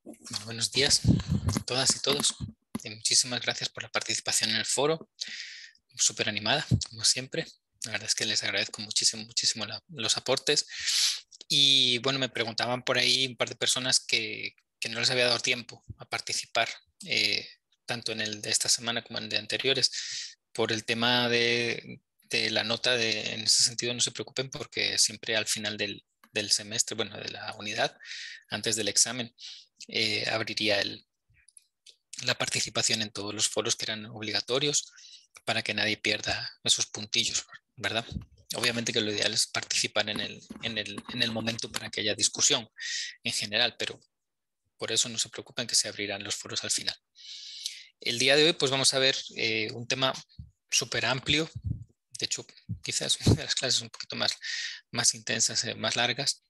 Bueno, buenos días a todas y todos. Y muchísimas gracias por la participación en el foro. Súper animada, como siempre. La verdad es que les agradezco muchísimo, muchísimo los aportes. Y bueno, me preguntaban por ahí un par de personas que no les había dado tiempo a participar, tanto en el de esta semana como en el de anteriores, por el tema de la nota. En ese sentido, no se preocupen porque siempre al final del semestre, bueno, de la unidad, antes del examen, abriría la participación en todos los foros que eran obligatorios para que nadie pierda esos puntillos, ¿verdad? Obviamente que lo ideal es participar en el momento para que haya discusión en general, pero por eso no se preocupen que se abrirán los foros al final. El día de hoy pues vamos a ver un tema súper amplio. De hecho, quizás una de las clases un poquito más intensas, más largas,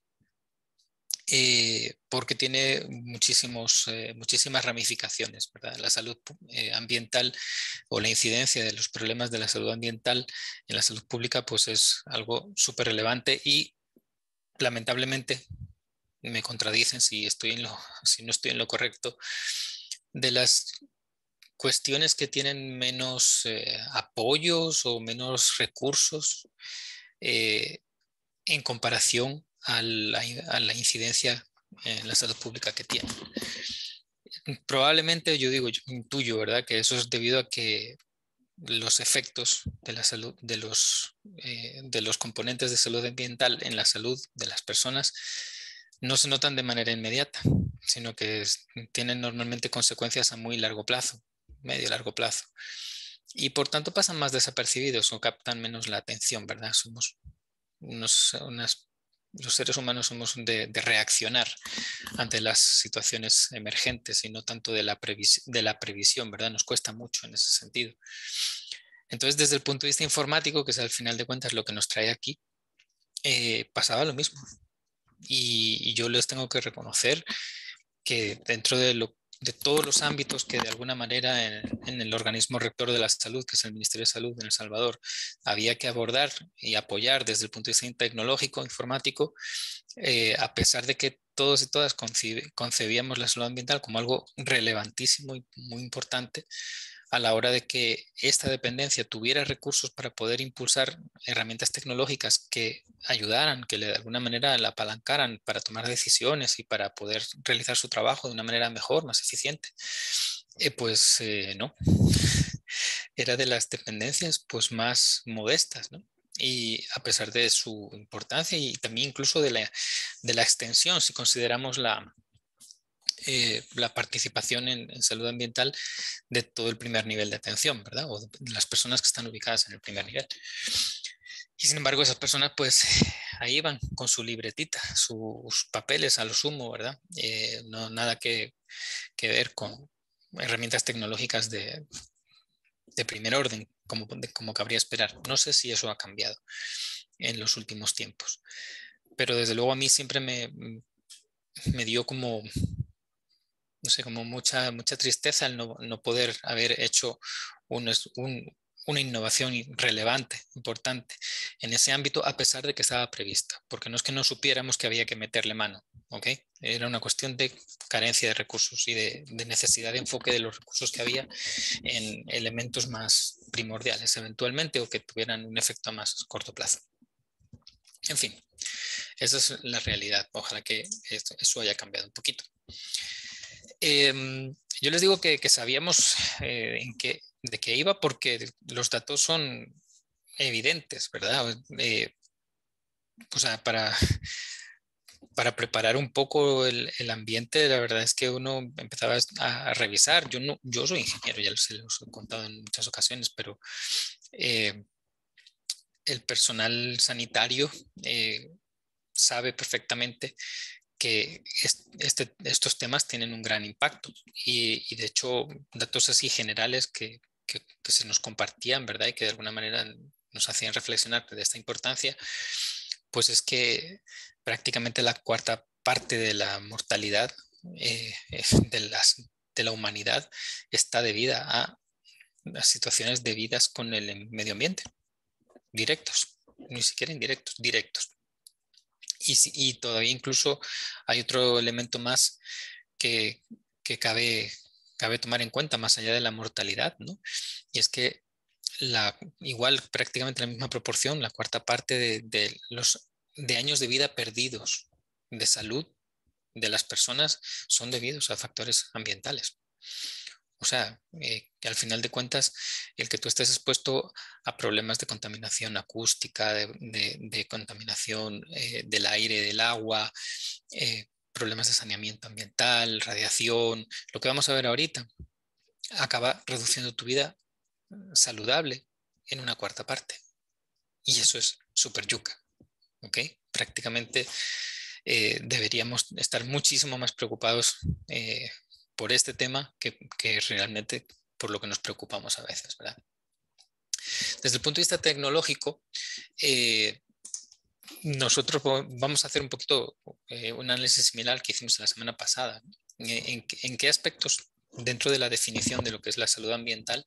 porque tiene muchísimas ramificaciones, ¿verdad? La salud ambiental o la incidencia de los problemas de la salud ambiental en la salud pública, pues es algo súper relevante y lamentablemente me contradicen si no estoy en lo correcto, de las cuestiones que tienen menos apoyos o menos recursos eh, en comparación a la incidencia en la salud pública que tiene. Probablemente yo intuyo, ¿verdad? Que eso es debido a que los efectos de la salud, de los componentes de salud ambiental en la salud de las personas no se notan de manera inmediata, sino que tienen normalmente consecuencias a muy largo plazo, medio largo plazo. Y por tanto pasan más desapercibidos o captan menos la atención, ¿verdad? Somos los seres humanos somos de reaccionar ante las situaciones emergentes y no tanto de la previsión, ¿verdad? Nos cuesta mucho en ese sentido. Entonces, desde el punto de vista informático, que es al final de cuentas lo que nos trae aquí, pasaba lo mismo. Y yo les tengo que reconocer que dentro de todos los ámbitos que de alguna manera en el organismo rector de la salud, que es el Ministerio de Salud en El Salvador, había que abordar y apoyar desde el punto de vista tecnológico, informático, a pesar de que todos y todas concebíamos la salud ambiental como algo relevantísimo y muy importante, a la hora de que esta dependencia tuviera recursos para poder impulsar herramientas tecnológicas que ayudaran, que de alguna manera la apalancaran para tomar decisiones y para poder realizar su trabajo de una manera mejor, más eficiente, pues no, era de las dependencias pues más modestas, ¿no? Y a pesar de su importancia y también incluso de la extensión, si consideramos la participación en salud ambiental de todo el primer nivel de atención, ¿verdad? O de las personas que están ubicadas en el primer nivel. Y sin embargo, esas personas pues ahí van con su libretita, sus papeles a lo sumo, ¿verdad? No nada que ver con herramientas tecnológicas de primer orden, como cabría esperar. No sé si eso ha cambiado en los últimos tiempos, pero desde luego a mí siempre me dio como, no sé, como mucha tristeza el no poder haber hecho una innovación relevante, importante en ese ámbito, a pesar de que estaba prevista, porque no es que no supiéramos que había que meterle mano, ¿ok? Era una cuestión de carencia de recursos y de necesidad de enfoque de los recursos que había en elementos más primordiales, eventualmente, o que tuvieran un efecto a más corto plazo. En fin, esa es la realidad. Ojalá que eso haya cambiado un poquito. Yo les digo que sabíamos de qué iba porque los datos son evidentes, ¿verdad? O sea, para preparar un poco el ambiente, la verdad es que uno empezaba a revisar. Yo no, yo soy ingeniero, ya se los he contado en muchas ocasiones, pero eh, el personal sanitario sabe perfectamente que estos temas tienen un gran impacto y de hecho datos así generales que se nos compartían, ¿verdad? Y que de alguna manera nos hacían reflexionar de esta importancia, pues es que prácticamente la cuarta parte de la mortalidad de la humanidad está debida a las situaciones debidas con el medio ambiente, directos, ni siquiera indirectos, directos. Y todavía incluso hay otro elemento más que, que cabe tomar en cuenta más allá de la mortalidad, ¿no? Y es que igual prácticamente la misma proporción, la cuarta parte de años de vida perdidos de salud de las personas son debidos a factores ambientales. O sea, que al final de cuentas, el que tú estés expuesto a problemas de contaminación acústica, de contaminación del aire, del agua, problemas de saneamiento ambiental, radiación, lo que vamos a ver ahorita, acaba reduciendo tu vida saludable en una cuarta parte. Y eso es súper yuca, ¿ok? Prácticamente deberíamos estar muchísimo más preocupados por este tema que realmente por lo que nos preocupamos a veces, ¿verdad? Desde el punto de vista tecnológico, nosotros vamos a hacer un poquito un análisis similar al que hicimos la semana pasada. ¿En qué aspectos dentro de la definición de lo que es la salud ambiental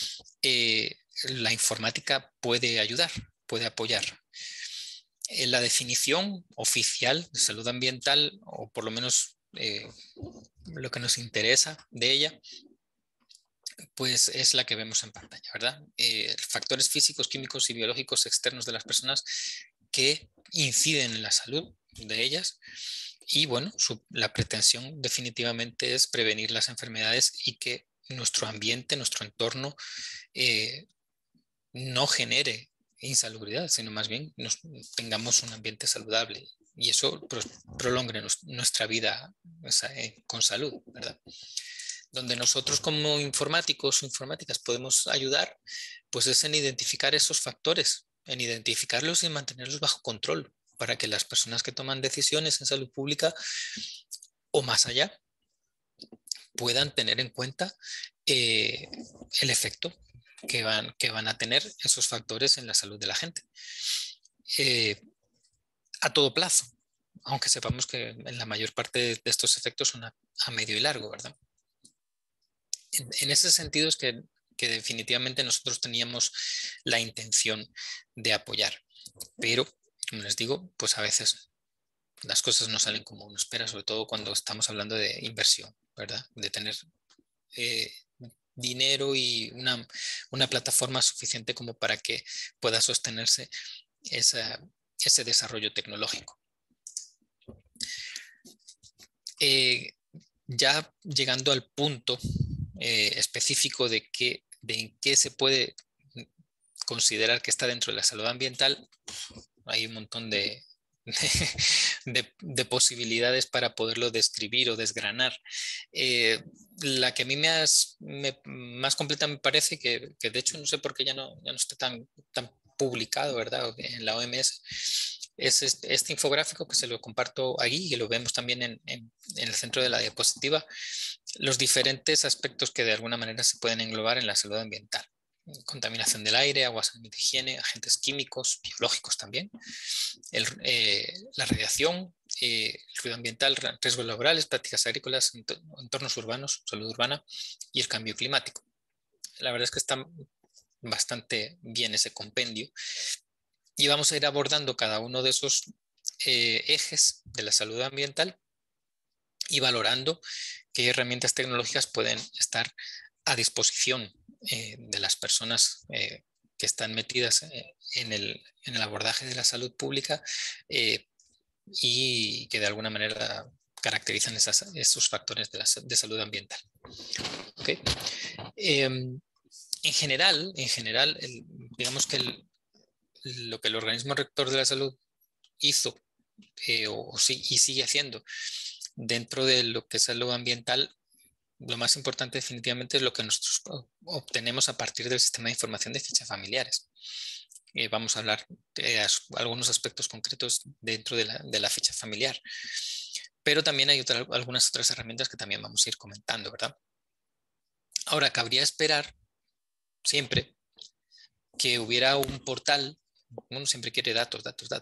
la informática puede ayudar, puede apoyar? En la definición oficial de salud ambiental, o por lo menos lo que nos interesa de ella, pues es la que vemos en pantalla, ¿verdad? Factores físicos, químicos y biológicos externos de las personas que inciden en la salud de ellas. Y bueno, la pretensión definitivamente es prevenir las enfermedades y que nuestro ambiente, nuestro entorno, no genere insalubridad, sino más bien tengamos un ambiente saludable y eso prolongue nuestra vida, o sea, con salud, ¿verdad? Donde nosotros como informáticos o informáticas podemos ayudar, pues es en identificar esos factores, en identificarlos y mantenerlos bajo control para que las personas que toman decisiones en salud pública o más allá puedan tener en cuenta el efecto que van a tener esos factores en la salud de la gente. A todo plazo, aunque sepamos que en la mayor parte de estos efectos son a medio y largo, ¿verdad? En ese sentido es que definitivamente nosotros teníamos la intención de apoyar, pero como les digo, pues a veces las cosas no salen como uno espera, sobre todo cuando estamos hablando de inversión, ¿verdad? De tener eh, dinero y una plataforma suficiente como para que pueda sostenerse ese desarrollo tecnológico. Ya llegando al punto específico de en qué se puede considerar que está dentro de la salud ambiental, hay un montón de posibilidades para poderlo describir o desgranar. La que a mí más completa me parece que de hecho no sé por qué ya no está tan publicado, ¿verdad? En la OMS. Es este infográfico que se lo comparto aquí y lo vemos también en el centro de la diapositiva, los diferentes aspectos que de alguna manera se pueden englobar en la salud ambiental. Contaminación del aire, agua, salud, higiene, agentes químicos, biológicos también, la radiación, el ruido ambiental, riesgos laborales, prácticas agrícolas, entornos urbanos, salud urbana y el cambio climático. La verdad es que está bastante bien ese compendio y vamos a ir abordando cada uno de esos ejes de la salud ambiental y valorando qué herramientas tecnológicas pueden estar a disposición de las personas que están metidas en el abordaje de la salud pública y que de alguna manera caracterizan esos factores de salud ambiental. ¿Okay? En general digamos que lo que el organismo rector de la salud hizo y sigue haciendo dentro de lo que es salud ambiental, lo más importante definitivamente es lo que nosotros obtenemos a partir del sistema de información de fichas familiares. Vamos a hablar de algunos aspectos concretos dentro de la ficha familiar, pero también hay algunas otras herramientas que también vamos a ir comentando, ¿verdad? Ahora, cabría esperar siempre que hubiera un portal, uno siempre quiere datos, ¿verdad?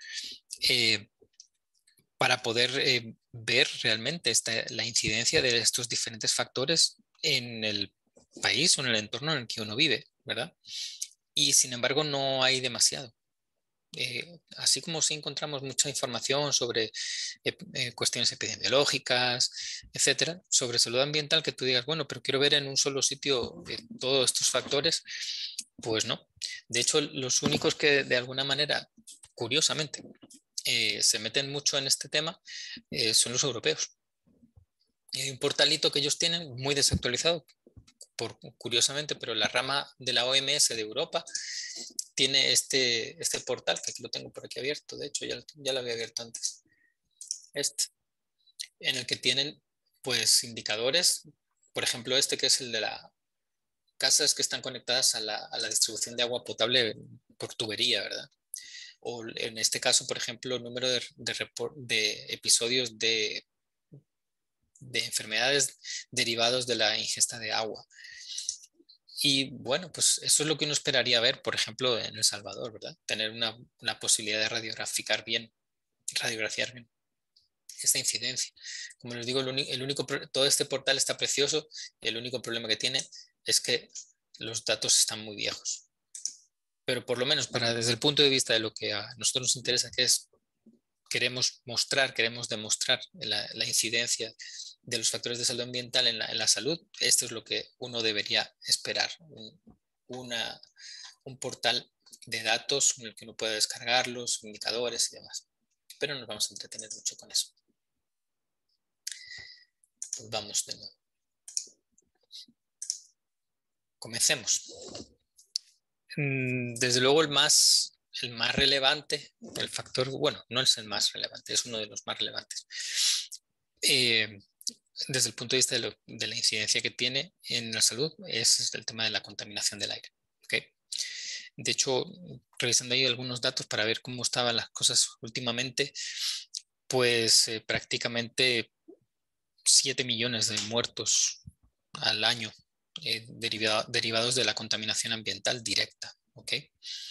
Para poder ver realmente la incidencia de estos diferentes factores en el país o en el entorno en el que uno vive, ¿verdad? Y sin embargo no hay demasiado. así como sí encontramos mucha información sobre cuestiones epidemiológicas, etcétera, sobre salud ambiental, que tú digas, bueno, pero quiero ver en un solo sitio todos estos factores, pues no. De hecho, los únicos que de alguna manera, curiosamente, se meten mucho en este tema son los europeos. Hay un portalito que ellos tienen muy desactualizado, curiosamente, pero la rama de la OMS de Europa tiene este portal, que aquí lo tengo por aquí abierto, de hecho ya lo había abierto antes, este, en el que tienen pues indicadores, por ejemplo este que es el de las casas que están conectadas a la distribución de agua potable por tubería, ¿verdad? O en este caso, por ejemplo, el número de episodios de enfermedades derivados de la ingesta de agua. Y bueno, pues eso es lo que uno esperaría ver, por ejemplo, en El Salvador, ¿verdad? Tener una posibilidad de radiografiar bien, radiografiar bien esta incidencia. Como les digo, todo este portal está precioso y el único problema que tiene es que los datos están muy viejos. Pero por lo menos desde el punto de vista de lo que a nosotros nos interesa, que es queremos demostrar la incidencia de los factores de salud ambiental en la salud, esto es lo que uno debería esperar, un portal de datos en el que uno pueda descargar los indicadores y demás. Pero nos vamos a entretener mucho con eso. Pues vamos de nuevo. Comencemos. Desde luego el más relevante, el factor, bueno, no es el más relevante, es uno de los más relevantes. Desde el punto de vista de la incidencia que tiene en la salud, es el tema de la contaminación del aire. ¿Okay? De hecho, revisando ahí algunos datos para ver cómo estaban las cosas últimamente, pues prácticamente 7 millones de muertos al año derivados de la contaminación ambiental directa. ¿Okay?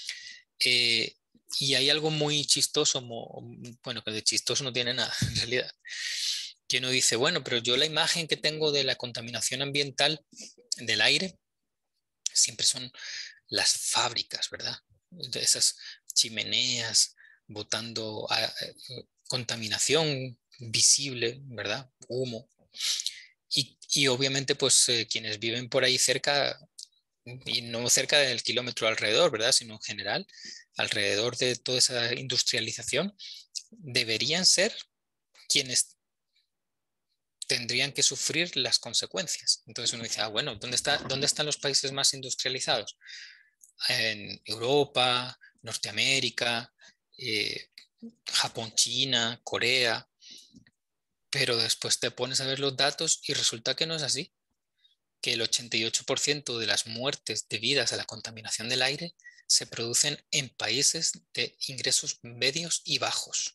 Y hay algo muy chistoso, bueno, que de chistoso no tiene nada en realidad, que uno dice, bueno, pero yo la imagen que tengo de la contaminación ambiental del aire siempre son las fábricas, ¿verdad? De esas chimeneas botando contaminación visible, ¿verdad? Humo. Y obviamente, pues quienes viven por ahí cerca, y no cerca del kilómetro alrededor, ¿verdad? Sino en general, alrededor de toda esa industrialización, deberían ser quienes tendrían que sufrir las consecuencias. Entonces uno dice, bueno, ¿dónde están los países más industrializados? En Europa, Norteamérica, eh, Japón, China, Corea, pero después te pones a ver los datos y resulta que no es así, que el 88% de las muertes debidas a la contaminación del aire se producen en países de ingresos medios y bajos.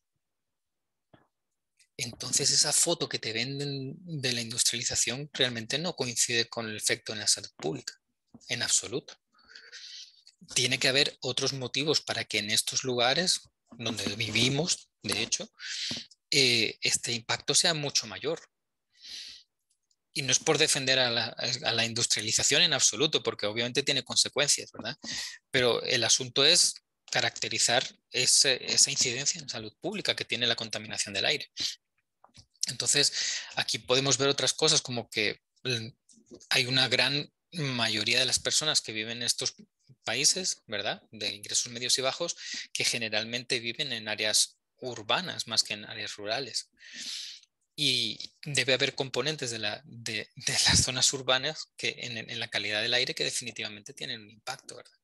Entonces esa foto que te venden de la industrialización realmente no coincide con el efecto en la salud pública, en absoluto. Tiene que haber otros motivos para que en estos lugares donde vivimos, de hecho, este impacto sea mucho mayor. Y no es por defender a la industrialización en absoluto, porque obviamente tiene consecuencias, ¿verdad? Pero el asunto es caracterizar esa incidencia en salud pública que tiene la contaminación del aire. Entonces, aquí podemos ver otras cosas como que hay una gran mayoría de las personas que viven en estos países, ¿verdad? De ingresos medios y bajos, que generalmente viven en áreas urbanas más que en áreas rurales. Y debe haber componentes de las zonas urbanas que en la calidad del aire que definitivamente tienen un impacto, ¿verdad?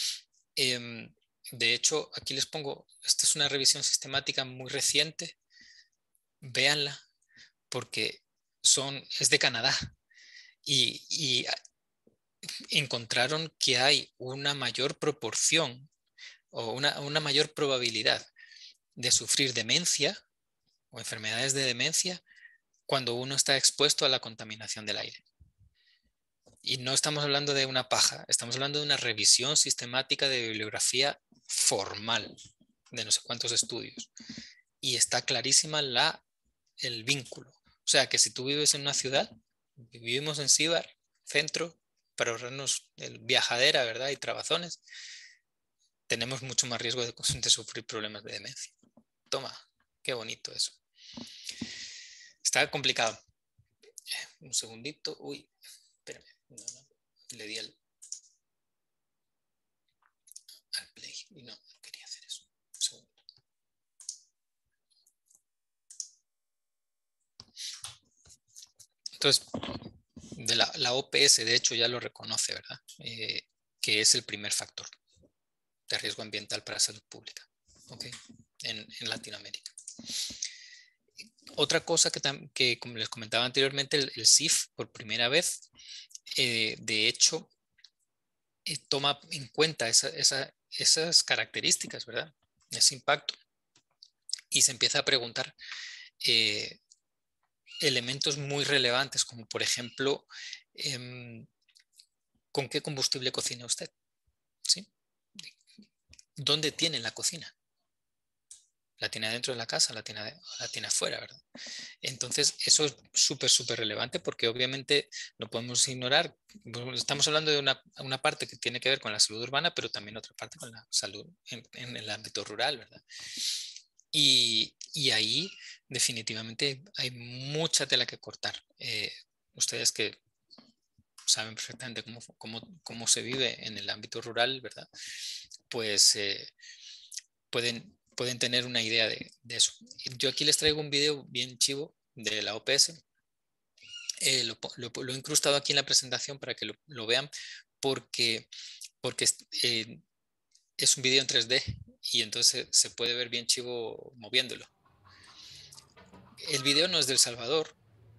De hecho, aquí les pongo, esta es una revisión sistemática muy reciente, véanla, porque es de Canadá y encontraron que hay una mayor proporción o una mayor probabilidad de sufrir demencia o enfermedades de demencia cuando uno está expuesto a la contaminación del aire. Y no estamos hablando de una paja, estamos hablando de una revisión sistemática de bibliografía formal de no sé cuántos estudios. Y está clarísima el vínculo. O sea, que si tú vives en una ciudad, vivimos en Cíbar, centro, para ahorrarnos el viajadera, ¿verdad? Y trabazones. tenemos mucho más riesgo de sufrir problemas de demencia. Toma, qué bonito eso. Está complicado. Un segundito. Uy, espérame. No, le di al play y no quería hacer eso. Un segundo. Entonces, la OPS de hecho ya lo reconoce, ¿verdad? Que es el primer factor de riesgo ambiental para salud pública, ¿ok? En Latinoamérica. Otra cosa que como les comentaba anteriormente, el CIF por primera vez, de hecho, toma en cuenta esas características, ¿verdad? Ese impacto. Y se empieza a preguntar elementos muy relevantes, como por ejemplo, ¿con qué combustible cocina usted? ¿Sí? ¿Dónde tiene la cocina? ¿La tiene dentro de la casa? ¿La tiene afuera? ¿Verdad? Entonces, eso es súper, súper relevante porque obviamente no podemos ignorar. Estamos hablando de una parte que tiene que ver con la salud urbana, pero también otra parte con la salud en el ámbito rural, ¿verdad? Y ahí definitivamente hay mucha tela que cortar. Ustedes que saben perfectamente cómo se vive en el ámbito rural, ¿verdad? Pues pueden tener una idea de eso. Yo aquí les traigo un video bien chivo de la OPS. Lo he incrustado aquí en la presentación para que lo vean porque es un video en 3D y entonces se puede ver bien chivo moviéndolo. El video no es de El Salvador,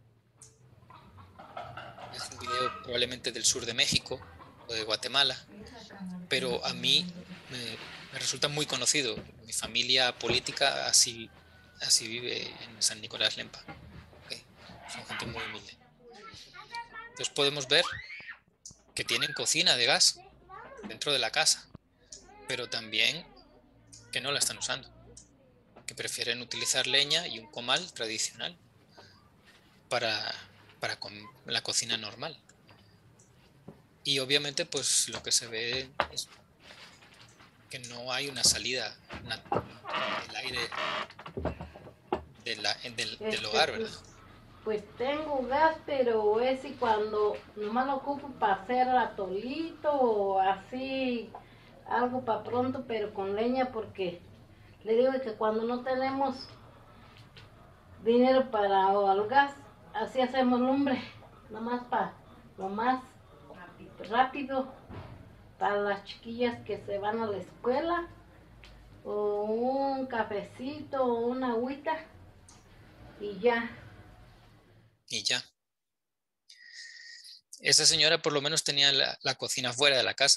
es un video probablemente del sur de México o de Guatemala, pero a mí me resulta muy conocido. Mi familia política así vive en San Nicolás Lempa. Okay. Son gente muy humilde. Entonces podemos ver que tienen cocina de gas dentro de la casa, pero también que no la están usando, que prefieren utilizar leña y un comal tradicional para, para la cocina normal. Y obviamente pues lo que se ve es que no hay una salida del aire del hogar, ¿verdad? Pues tengo gas, pero es y cuando nomás lo ocupo para hacer atolito o así, algo para pronto, pero con leña, porque le digo que cuando no tenemos dinero para el gas, así hacemos lumbre, nomás para lo más rápido para las chiquillas que se van a la escuela, o un cafecito o una agüita y ya. Y ya. Esa señora por lo menos tenía la cocina fuera de la casa.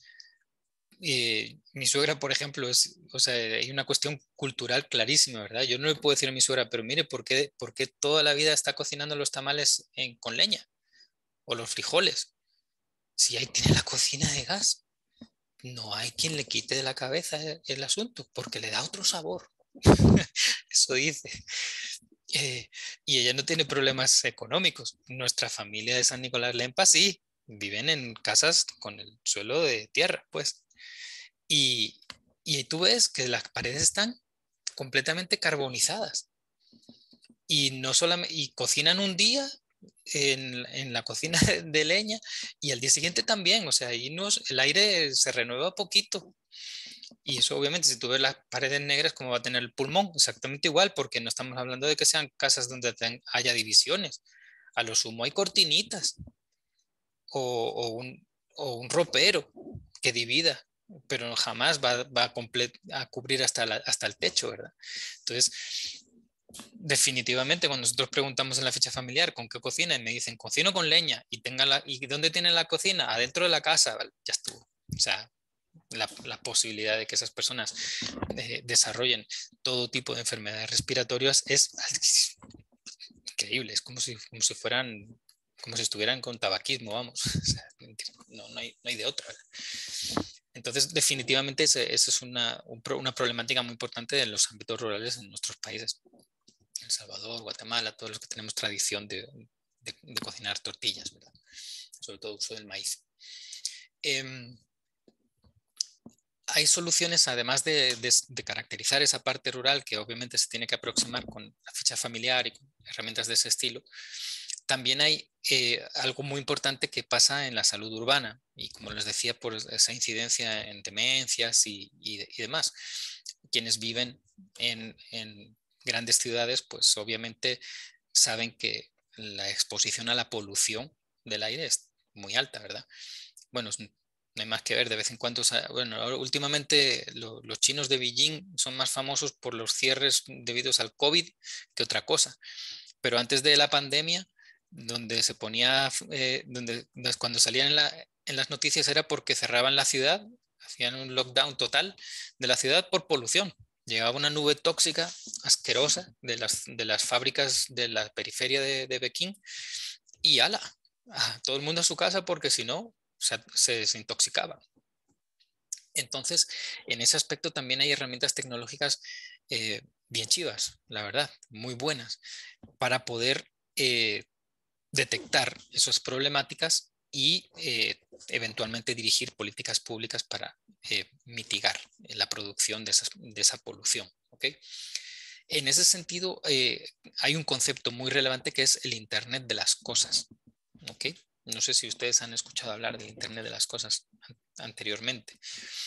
Mi suegra, por ejemplo, o sea, hay una cuestión cultural clarísima, ¿verdad? Yo no le puedo decir a mi suegra, pero mire, por qué toda la vida está cocinando los tamales con leña o los frijoles? Si ahí tiene la cocina de gas, no hay quien le quite de la cabeza el asunto, porque le da otro sabor. Eso dice. Eh, y ella no tiene problemas económicos. Nuestra familia de San Nicolás Lempa sí, viven en casas con el suelo de tierra, pues. Y, y tú ves que las paredes están completamente carbonizadas y no solamente y cocinan un día en la cocina de leña y al día siguiente también, o sea, ahí el aire se renueva poquito. Y eso obviamente si tú ves las paredes negras, ¿cómo va a tener el pulmón? Exactamente igual, porque no estamos hablando de que sean casas donde haya divisiones. A lo sumo hay cortinitas o, o un, o un ropero que divida, pero jamás va a cubrir hasta el techo, ¿verdad? Entonces, definitivamente cuando nosotros preguntamos en la ficha familiar con qué cocina y me dicen cocino con leña ¿y dónde tienen la cocina? Adentro de la casa, ¿vale? Ya estuvo. O sea, la posibilidad de que esas personas desarrollen todo tipo de enfermedades respiratorias es increíble, es como si fueran, como si estuvieran con tabaquismo, vamos. O sea, no hay de otra. Entonces, definitivamente esa es una problemática muy importante en los ámbitos rurales en nuestros países. El Salvador, Guatemala, todos los que tenemos tradición de cocinar tortillas, ¿verdad? Sobre todo uso del maíz. hay soluciones, además de caracterizar esa parte rural, que obviamente se tiene que aproximar con la ficha familiar y con herramientas de ese estilo. También hay algo muy importante que pasa en la salud urbana y, como les decía, por esa incidencia en demencias y demás. Quienes viven en grandes ciudades, pues obviamente saben que la exposición a la polución del aire es muy alta, ¿verdad? Bueno, no hay más que ver, de vez en cuando, bueno, últimamente los chinos de Beijing son más famosos por los cierres debidos al COVID que otra cosa, pero antes de la pandemia, donde se ponía, cuando salían en las noticias era porque cerraban la ciudad, hacían un lockdown total de la ciudad por polución. Llegaba una nube tóxica asquerosa de las fábricas de la periferia de Pekín y ala, todo el mundo a su casa porque si no se desintoxicaba. Entonces, en ese aspecto también hay herramientas tecnológicas bien chivas, la verdad, muy buenas, para poder detectar esas problemáticas y eventualmente dirigir políticas públicas para mitigar la producción de esa polución. ¿Okay? En ese sentido, hay un concepto muy relevante que es el Internet de las cosas. ¿Okay? No sé si ustedes han escuchado hablar del Internet de las cosas anteriormente,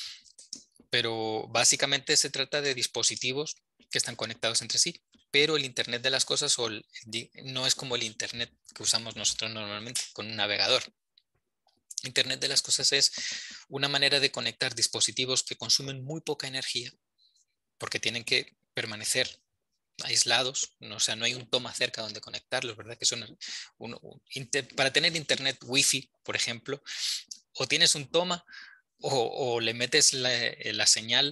pero básicamente se trata de dispositivos que están conectados entre sí, pero el Internet de las cosas no es como el Internet que usamos nosotros normalmente con un navegador. Internet de las cosas es una manera de conectar dispositivos que consumen muy poca energía porque tienen que permanecer aislados, ¿no? O sea, no hay un toma cerca donde conectarlos, ¿verdad? Que son para tener internet wifi, por ejemplo, o tienes un toma o le metes la señal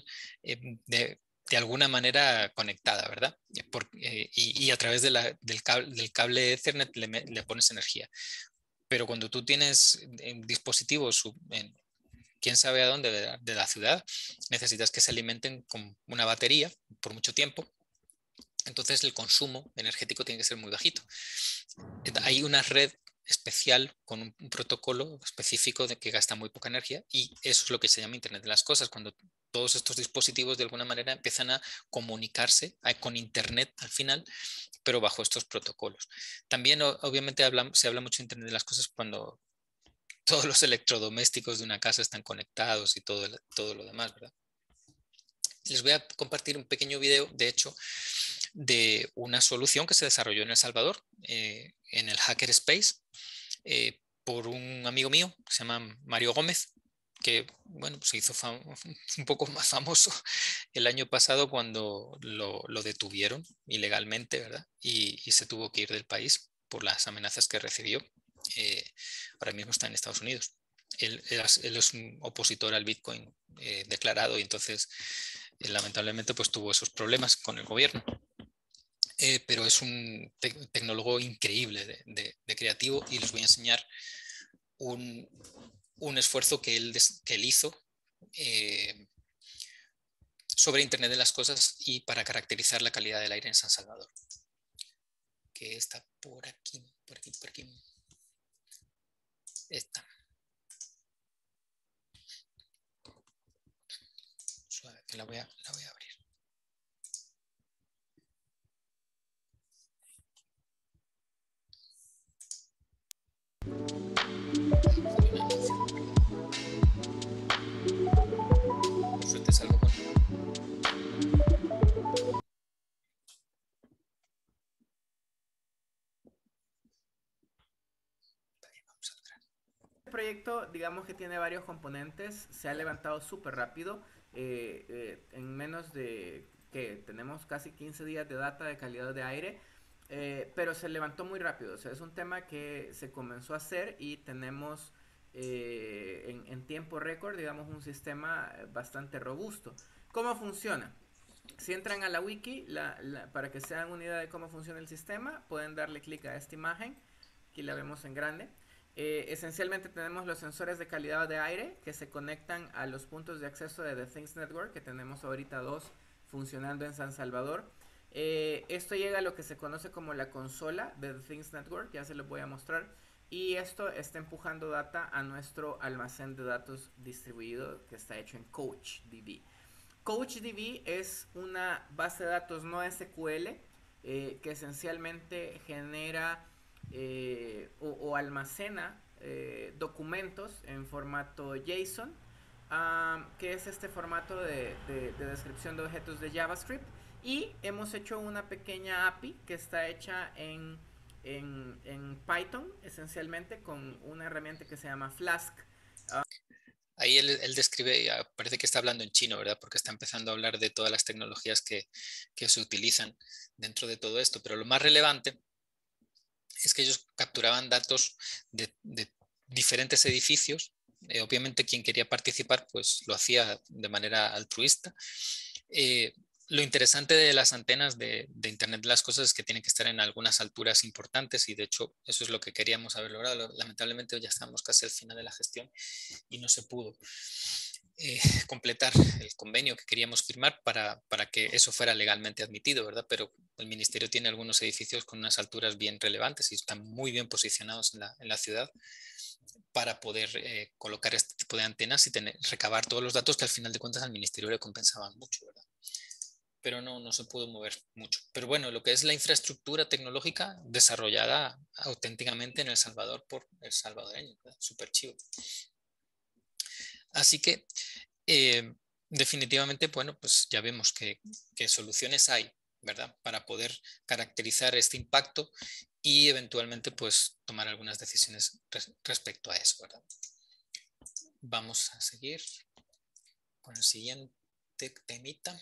de alguna manera conectada, ¿verdad? Y a través del cable Ethernet le pones energía. Pero cuando tú tienes dispositivos quién sabe a dónde de la ciudad, necesitas que se alimenten con una batería por mucho tiempo. Entonces el consumo energético tiene que ser muy bajito. Hay una red especial con un protocolo específico de que gasta muy poca energía y eso es lo que se llama Internet de las cosas, cuando todos estos dispositivos de alguna manera empiezan a comunicarse con Internet al final, pero bajo estos protocolos. También obviamente se habla mucho de Internet de las cosas cuando todos los electrodomésticos de una casa están conectados y todo lo demás, ¿verdad? Les voy a compartir un pequeño video, de hecho, de una solución que se desarrolló en El Salvador, en el Hackerspace, por un amigo mío que se llama Mario Gómez, que bueno, se hizo un poco más famoso el año pasado cuando lo detuvieron ilegalmente, ¿verdad? Y se tuvo que ir del país por las amenazas que recibió. Ahora mismo está en Estados Unidos. Él es un opositor al Bitcoin declarado y entonces lamentablemente pues tuvo esos problemas con el gobierno. Pero es un tecnólogo increíble de creativo y les voy a enseñar un esfuerzo que él hizo sobre Internet de las cosas y para caracterizar la calidad del aire en San Salvador, que está por aquí. Esta. Suave, que la voy a abrir. Por suerte salgo con... Este proyecto, digamos que tiene varios componentes, se ha levantado súper rápido, en menos de que tenemos casi 15 días de data de calidad de aire, pero se levantó muy rápido, o sea, es un tema que se comenzó a hacer y tenemos en tiempo récord, digamos, un sistema bastante robusto. ¿Cómo funciona? Si entran a la wiki, para que se hagan una idea de cómo funciona el sistema, pueden darle clic a esta imagen, aquí la vemos en grande. Esencialmente tenemos los sensores de calidad de aire que se conectan a los puntos de acceso de The Things Network, que tenemos ahorita 2 funcionando en San Salvador. Esto llega a lo que se conoce como la consola de The Things Network, ya se lo voy a mostrar. y esto está empujando data a nuestro almacén de datos distribuido que está hecho en CouchDB. CouchDB es una base de datos no SQL que esencialmente genera o almacena documentos en formato JSON, que es este formato de descripción de objetos de JavaScript. Y hemos hecho una pequeña API que está hecha en Python, esencialmente con una herramienta que se llama Flask. Ahí él describe, parece que está hablando en chino, ¿verdad? Porque está empezando a hablar de todas las tecnologías que se utilizan dentro de todo esto. Pero lo más relevante es que ellos capturaban datos de diferentes edificios. Obviamente quien quería participar pues lo hacía de manera altruista. Lo interesante de las antenas de Internet de las Cosas es que tienen que estar en algunas alturas importantes y de hecho eso es lo que queríamos haber logrado. Lamentablemente ya estamos casi al final de la gestión y no se pudo completar el convenio que queríamos firmar para que eso fuera legalmente admitido, ¿verdad? Pero el ministerio tiene algunos edificios con unas alturas bien relevantes y están muy bien posicionados en la ciudad para poder colocar este tipo de antenas y recabar todos los datos que al final de cuentas al ministerio le compensaban mucho, ¿verdad? Pero no se pudo mover mucho. Pero bueno, lo que es la infraestructura tecnológica desarrollada auténticamente en El Salvador por el salvadoreño, súper chivo. Así que definitivamente, bueno, pues ya vemos que soluciones hay, ¿verdad? Para poder caracterizar este impacto y eventualmente pues tomar algunas decisiones respecto a eso, ¿verdad? Vamos a seguir con el siguiente temita.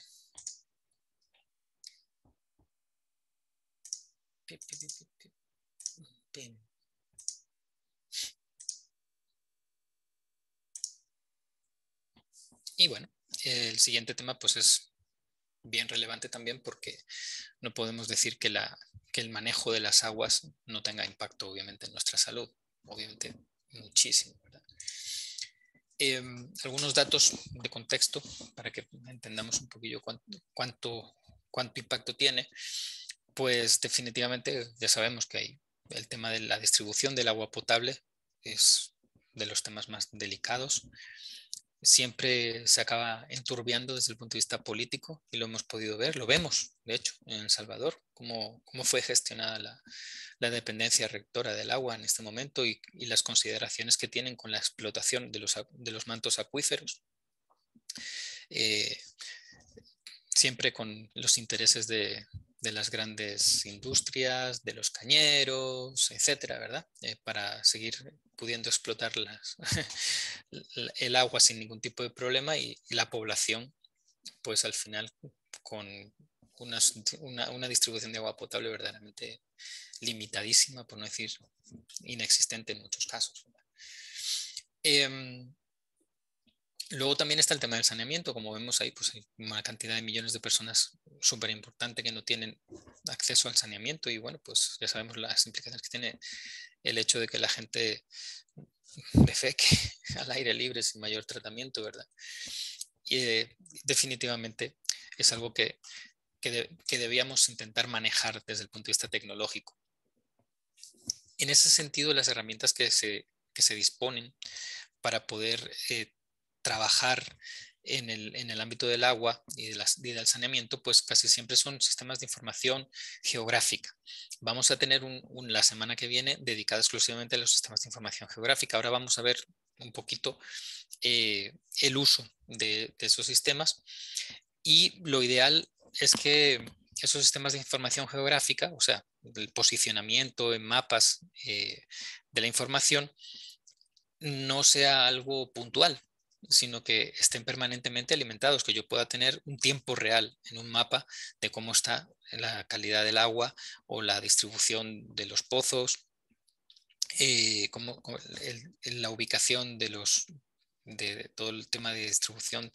Y bueno, el siguiente tema pues es bien relevante también porque no podemos decir que el manejo de las aguas no tenga impacto obviamente en nuestra salud, obviamente muchísimo, ¿verdad? Algunos datos de contexto para que entendamos un poquillo cuánto impacto tiene. Pues definitivamente ya sabemos que hay el tema de la distribución del agua potable es de los temas más delicados. Siempre se acaba enturbiando desde el punto de vista político y lo hemos podido ver, lo vemos, de hecho, en El Salvador, cómo fue gestionada la dependencia rectora del agua en este momento y las consideraciones que tienen con la explotación de los mantos acuíferos. Siempre con los intereses de las grandes industrias, de los cañeros, etcétera, ¿verdad? Para seguir pudiendo explotar el agua sin ningún tipo de problema y la población, pues al final con una distribución de agua potable verdaderamente limitadísima, por no decir inexistente en muchos casos. Luego también está el tema del saneamiento. Como vemos ahí, pues hay una cantidad de millones de personas súper importante que no tienen acceso al saneamiento y bueno, pues ya sabemos las implicaciones que tiene el hecho de que la gente defeque al aire libre sin mayor tratamiento, ¿verdad? Y definitivamente es algo que debíamos intentar manejar desde el punto de vista tecnológico. En ese sentido, las herramientas que se disponen para poder trabajar en el ámbito del agua y del saneamiento, pues casi siempre son sistemas de información geográfica. Vamos a tener la semana que viene dedicada exclusivamente a los sistemas de información geográfica. Ahora vamos a ver un poquito el uso de esos sistemas y lo ideal es que esos sistemas de información geográfica, o sea, el posicionamiento en mapas de la información, no sea algo puntual, sino que estén permanentemente alimentados, que yo pueda tener un tiempo real en un mapa de cómo está la calidad del agua o la distribución de los pozos, la ubicación de todo el tema de distribución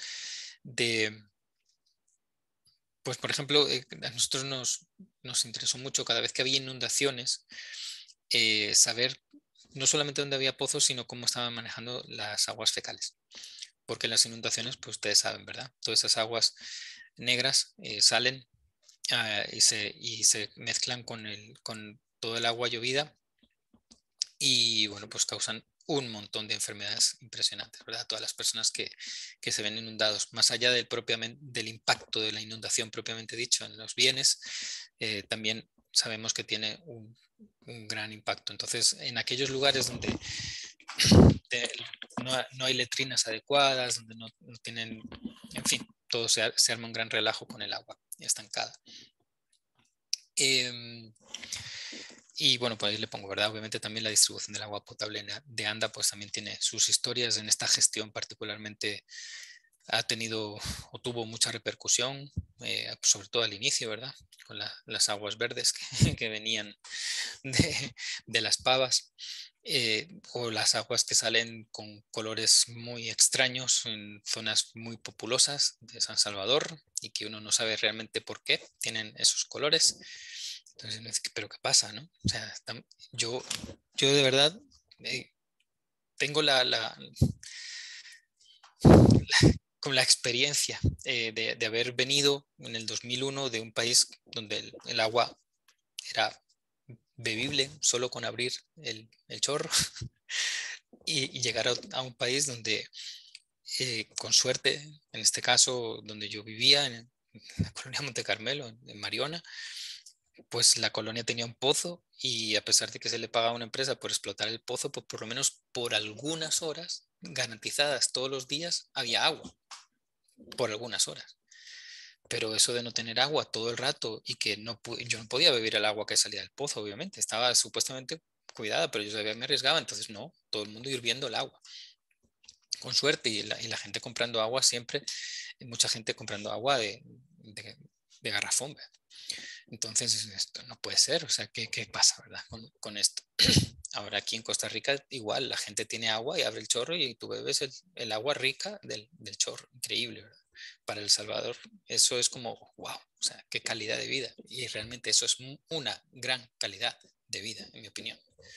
pues por ejemplo, a nosotros nos interesó mucho cada vez que había inundaciones, saber no solamente dónde había pozos, sino cómo estaban manejando las aguas fecales. Porque las inundaciones, pues ustedes saben, ¿verdad? Todas esas aguas negras salen y se mezclan con todo el agua llovida y bueno, pues causan un montón de enfermedades impresionantes, ¿verdad? Todas las personas que se ven inundados, más allá del impacto de la inundación propiamente dicho en los bienes, también sabemos que tiene un gran impacto. Entonces, en aquellos lugares donde no hay letrinas adecuadas, donde no tienen, en fin, todo se arma un gran relajo con el agua estancada. Y bueno, pues ahí le pongo, ¿verdad? Obviamente también la distribución del agua potable de ANDA pues también tiene sus historias. En esta gestión particularmente ha tenido o tuvo mucha repercusión, sobre todo al inicio, ¿verdad? Con las aguas verdes que venían de las pavas, o las aguas que salen con colores muy extraños en zonas muy populosas de San Salvador y que uno no sabe realmente por qué tienen esos colores. Entonces, pero ¿qué pasa, no? O sea, yo de verdad tengo con la experiencia de haber venido en el 2001 de un país donde el agua era bebible solo con abrir el chorro y llegar a un país donde, con suerte, en este caso donde yo vivía, en la colonia Monte Carmelo, en Mariona, pues la colonia tenía un pozo y a pesar de que se le pagaba a una empresa por explotar el pozo, pues por lo menos por algunas horas garantizadas todos los días había agua, por algunas horas. Pero eso de no tener agua todo el rato y que yo no podía beber el agua que salía del pozo, obviamente, estaba supuestamente cuidada, pero yo sabía que me arriesgaba, entonces no, todo el mundo hirviendo el agua. Con suerte, y la gente comprando agua siempre, mucha gente comprando agua de garrafón, ¿verdad? Entonces, esto no puede ser, o sea, ¿qué pasa, verdad, con esto? Ahora aquí en Costa Rica igual, la gente tiene agua y abre el chorro y tú bebes el agua rica del chorro, increíble, ¿verdad? Para El Salvador eso es como, wow, o sea, qué calidad de vida. Y realmente eso es una gran calidad de vida, en mi opinión.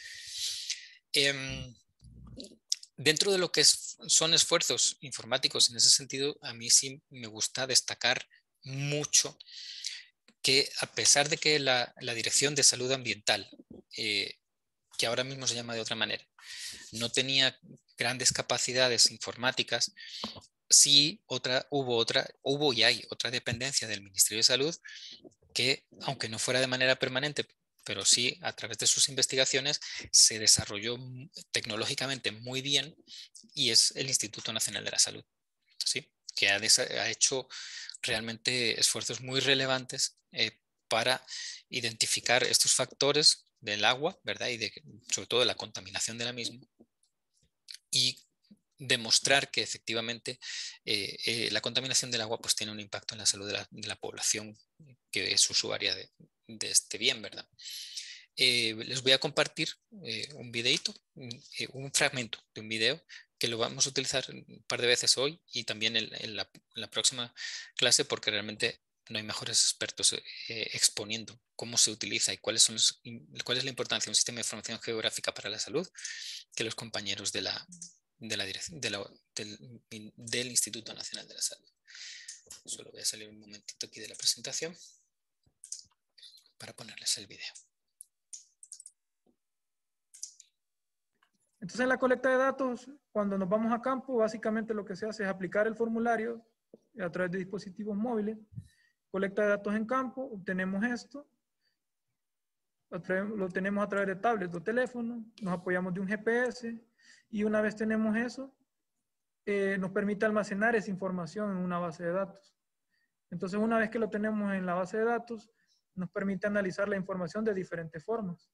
Dentro de lo que son esfuerzos informáticos en ese sentido, a mí sí me gusta destacar mucho que a pesar de que la Dirección de Salud Ambiental, que ahora mismo se llama de otra manera, no tenía grandes capacidades informáticas, sí hubo y hay otra dependencia del Ministerio de Salud que, aunque no fuera de manera permanente, pero sí a través de sus investigaciones, se desarrolló tecnológicamente muy bien y es el Instituto Nacional de la Salud, ¿sí? Que ha hecho realmente esfuerzos muy relevantes para identificar estos factores del agua, ¿verdad? Y sobre todo de la contaminación de la misma y demostrar que efectivamente la contaminación del agua pues tiene un impacto en la salud de la población que es usuaria de este bien, ¿verdad? Les voy a compartir un videito, un fragmento de un video que lo vamos a utilizar un par de veces hoy y también en la próxima clase porque realmente no hay mejores expertos exponiendo cómo se utiliza y cuál es la importancia de un sistema de información geográfica para la salud que los compañeros del Instituto Nacional de la Salud. Solo voy a salir un momentito aquí de la presentación para ponerles el video. Entonces, en la colecta de datos, cuando nos vamos a campo, básicamente lo que se hace es aplicar el formulario a través de dispositivos móviles. Colecta de datos en campo, obtenemos esto. Lo tenemos a través de tablets o teléfonos, nos apoyamos de un GPS y una vez tenemos eso, nos permite almacenar esa información en una base de datos. Entonces, una vez que lo tenemos en la base de datos, nos permite analizar la información de diferentes formas.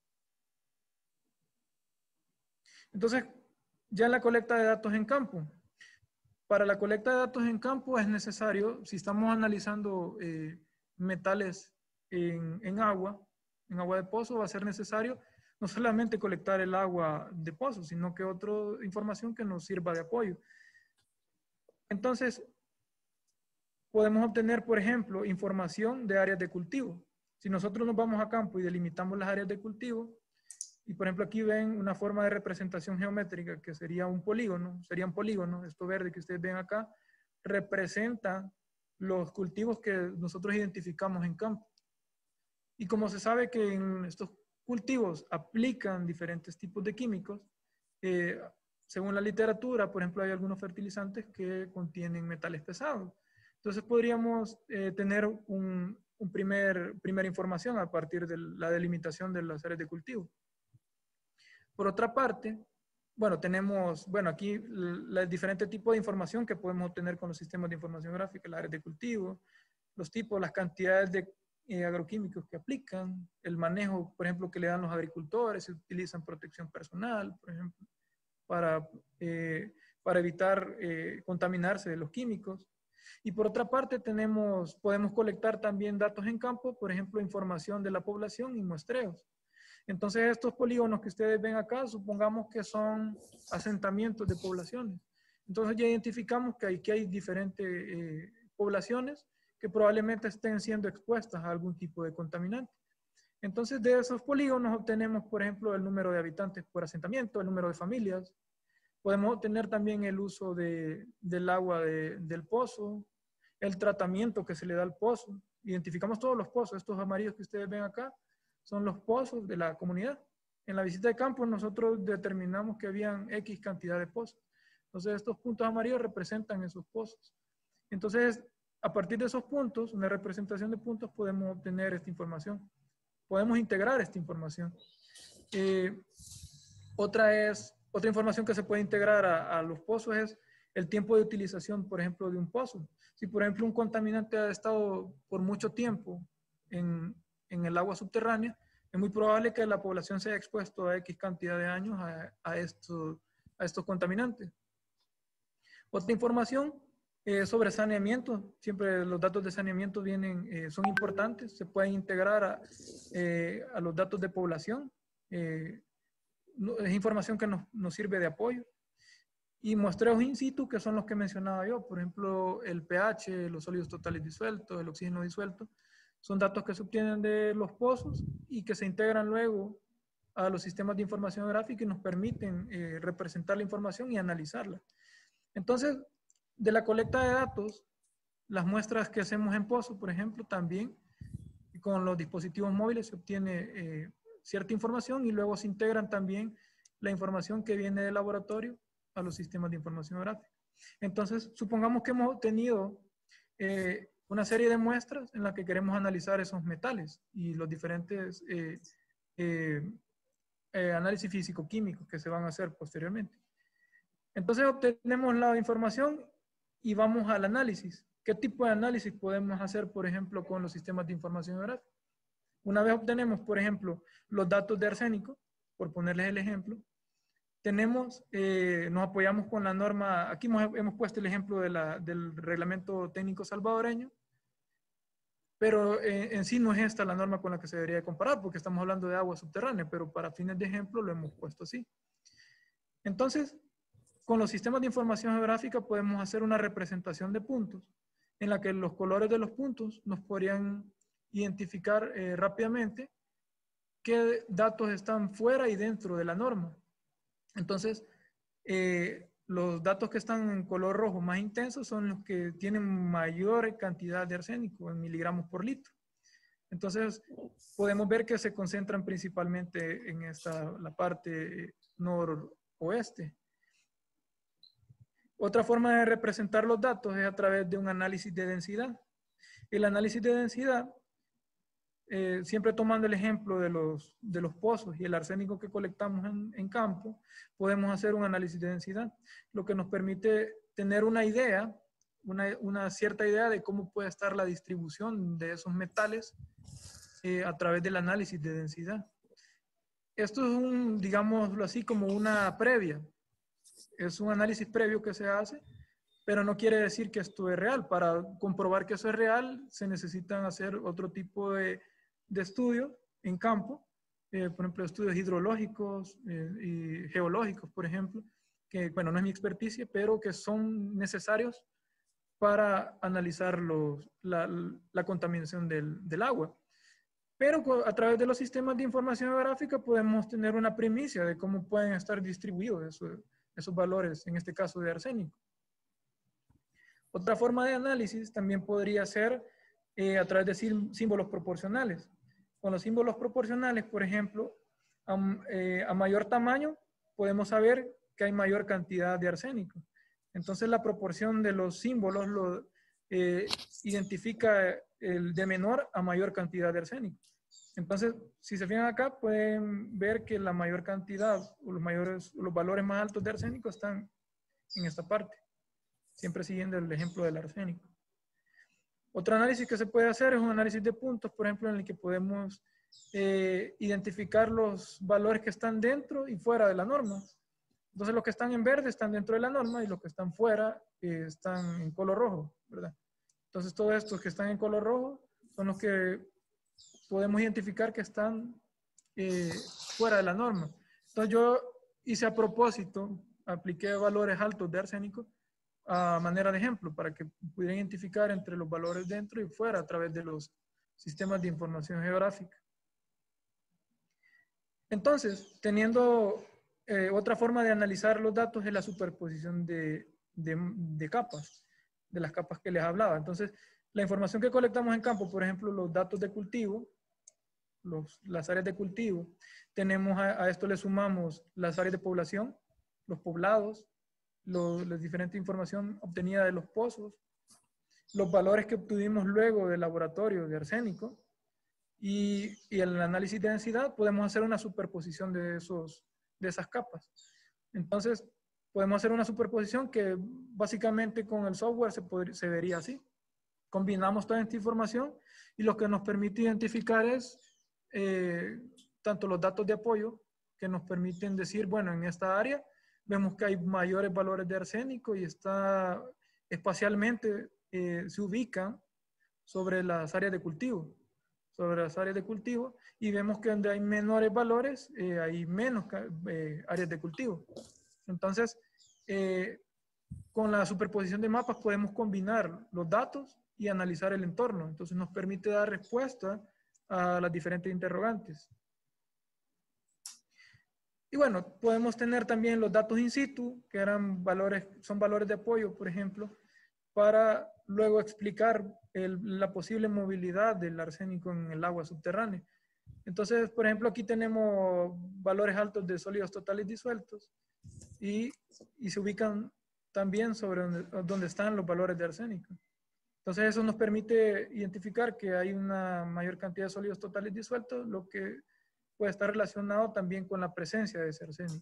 Entonces, ya en la colecta de datos en campo. Para la colecta de datos en campo es necesario, si estamos analizando metales en agua de pozo, va a ser necesario no solamente colectar el agua de pozo, sino que otra información que nos sirva de apoyo. Entonces, podemos obtener, por ejemplo, información de áreas de cultivo. Si nosotros nos vamos a campo y delimitamos las áreas de cultivo, y por ejemplo aquí ven una forma de representación geométrica que sería un polígono, esto verde que ustedes ven acá, representa los cultivos que nosotros identificamos en campo. Y como se sabe que en estos cultivos aplican diferentes tipos de químicos, según la literatura, por ejemplo, hay algunos fertilizantes que contienen metales pesados. Entonces podríamos tener primera información a partir de la delimitación de las áreas de cultivo. Por otra parte, tenemos aquí los diferentes tipos de información que podemos obtener con los sistemas de información gráfica, las áreas de cultivo, los tipos, las cantidades de agroquímicos que aplican, el manejo, por ejemplo, que le dan los agricultores, si utilizan protección personal, por ejemplo, para evitar contaminarse de los químicos. Y por otra parte podemos colectar también datos en campo, por ejemplo, información de la población y muestreos. Entonces estos polígonos que ustedes ven acá, supongamos que son asentamientos de poblaciones. Entonces ya identificamos que aquí hay diferentes poblaciones que probablemente estén siendo expuestas a algún tipo de contaminante. Entonces de esos polígonos obtenemos, por ejemplo, el número de habitantes por asentamiento, el número de familias. Podemos obtener también el uso del agua del pozo, el tratamiento que se le da al pozo. Identificamos todos los pozos, estos amarillos que ustedes ven acá, son los pozos de la comunidad. En la visita de campo nosotros determinamos que habían X cantidad de pozos. Entonces estos puntos amarillos representan esos pozos. Entonces, a partir de esos puntos, una representación de puntos, podemos obtener esta información. Podemos integrar esta información. Otra información que se puede integrar a los pozos es el tiempo de utilización, por ejemplo, de un pozo. Si, por ejemplo, un contaminante ha estado por mucho tiempo en el agua subterránea, es muy probable que la población se haya expuesto a X cantidad de años a estos contaminantes. Otra información sobre saneamiento. Siempre los datos de saneamiento son importantes, se pueden integrar a los datos de población. Es información que nos sirve de apoyo. Y muestreos in situ, que son los que mencionaba yo, por ejemplo, el pH, los sólidos totales disueltos, el oxígeno disuelto, son datos que se obtienen de los pozos y que se integran luego a los sistemas de información gráfica y nos permiten representar la información y analizarla. Entonces, de la colecta de datos, las muestras que hacemos en pozo, por ejemplo, también con los dispositivos móviles se obtiene cierta información y luego se integran también la información que viene del laboratorio a los sistemas de información gráfica. Entonces, supongamos que hemos obtenido una serie de muestras en las que queremos analizar esos metales y los diferentes análisis físico-químicos que se van a hacer posteriormente. Entonces, obtenemos la información y vamos al análisis. ¿Qué tipo de análisis podemos hacer, por ejemplo, con los sistemas de información gráfica? Una vez obtenemos, por ejemplo, los datos de arsénico, por ponerles el ejemplo, nos apoyamos con la norma, aquí hemos puesto el ejemplo del reglamento técnico salvadoreño, pero en sí no es esta la norma con la que se debería comparar, porque estamos hablando de agua subterránea, pero para fines de ejemplo lo hemos puesto así. Entonces, con los sistemas de información geográfica podemos hacer una representación de puntos, en la que los colores de los puntos nos podrían identificar rápidamente qué datos están fuera y dentro de la norma. Entonces, los datos que están en color rojo más intensos son los que tienen mayor cantidad de arsénico en miligramos por litro. Entonces, podemos ver que se concentran principalmente en la parte noroeste. Otra forma de representar los datos es a través de un análisis de densidad. El análisis de densidad, siempre tomando el ejemplo de los pozos y el arsénico que colectamos en campo, podemos hacer un análisis de densidad, lo que nos permite tener una idea, una cierta idea de cómo puede estar la distribución de esos metales a través del análisis de densidad. Esto es digámoslo así, como una previa. Es un análisis previo que se hace, pero no quiere decir que esto es real. Para comprobar que eso es real, se necesitan hacer otro tipo de estudios en campo, por ejemplo, estudios hidrológicos y geológicos, por ejemplo, que, bueno, no es mi experticia, pero que son necesarios para analizar la contaminación del agua. Pero a través de los sistemas de información geográfica podemos tener una primicia de cómo pueden estar distribuidos esos valores, en este caso de arsénico. Otra forma de análisis también podría ser a través de símbolos proporcionales. con los símbolos proporcionales, por ejemplo, a mayor tamaño podemos saber que hay mayor cantidad de arsénico. Entonces la proporción de los símbolos identifica el de menor a mayor cantidad de arsénico. Entonces, si se fijan acá, pueden ver que la mayor cantidad o los valores más altos de arsénico están en esta parte, siempre siguiendo el ejemplo del arsénico. Otro análisis que se puede hacer es un análisis de puntos, por ejemplo, en el que podemos identificar los valores que están dentro y fuera de la norma. Entonces, los que están en verde están dentro de la norma y los que están fuera están en color rojo, ¿verdad? Entonces, todos estos que están en color rojo son los que podemos identificar que están fuera de la norma. Entonces, yo hice a propósito, apliqué valores altos de arsénico a manera de ejemplo para que pudieran identificar entre los valores dentro y fuera a través de los sistemas de información geográfica. Entonces, teniendo otra forma de analizar los datos es la superposición de capas, de las capas que les hablaba. Entonces, la información que colectamos en campo, por ejemplo, los datos de cultivo, las áreas de cultivo, tenemos a esto le sumamos las áreas de población, los poblados, la diferente información obtenida de los pozos, los valores que obtuvimos luego del laboratorio de arsénico y el análisis de densidad, podemos hacer una superposición de esas capas. Entonces, podemos hacer una superposición que básicamente con el software se vería así. Combinamos toda esta información y lo que nos permite identificar es tanto los datos de apoyo que nos permiten decir, bueno, en esta área vemos que hay mayores valores de arsénico y está espacialmente se ubican sobre las áreas de cultivo. Sobre las áreas de cultivo y vemos que donde hay menores valores hay menos áreas de cultivo. Entonces, con la superposición de mapas podemos combinar los datos y analizar el entorno. Entonces nos permite dar respuesta a las diferentes interrogantes. Y bueno, podemos tener también los datos in situ, que son valores de apoyo, por ejemplo, para luego explicar la posible movilidad del arsénico en el agua subterránea. Entonces, por ejemplo, aquí tenemos valores altos de sólidos totales disueltos y se ubican también sobre donde están los valores de arsénico. Entonces, eso nos permite identificar que hay una mayor cantidad de sólidos totales disueltos, lo que puede estar relacionado también con la presencia de ese arsénico.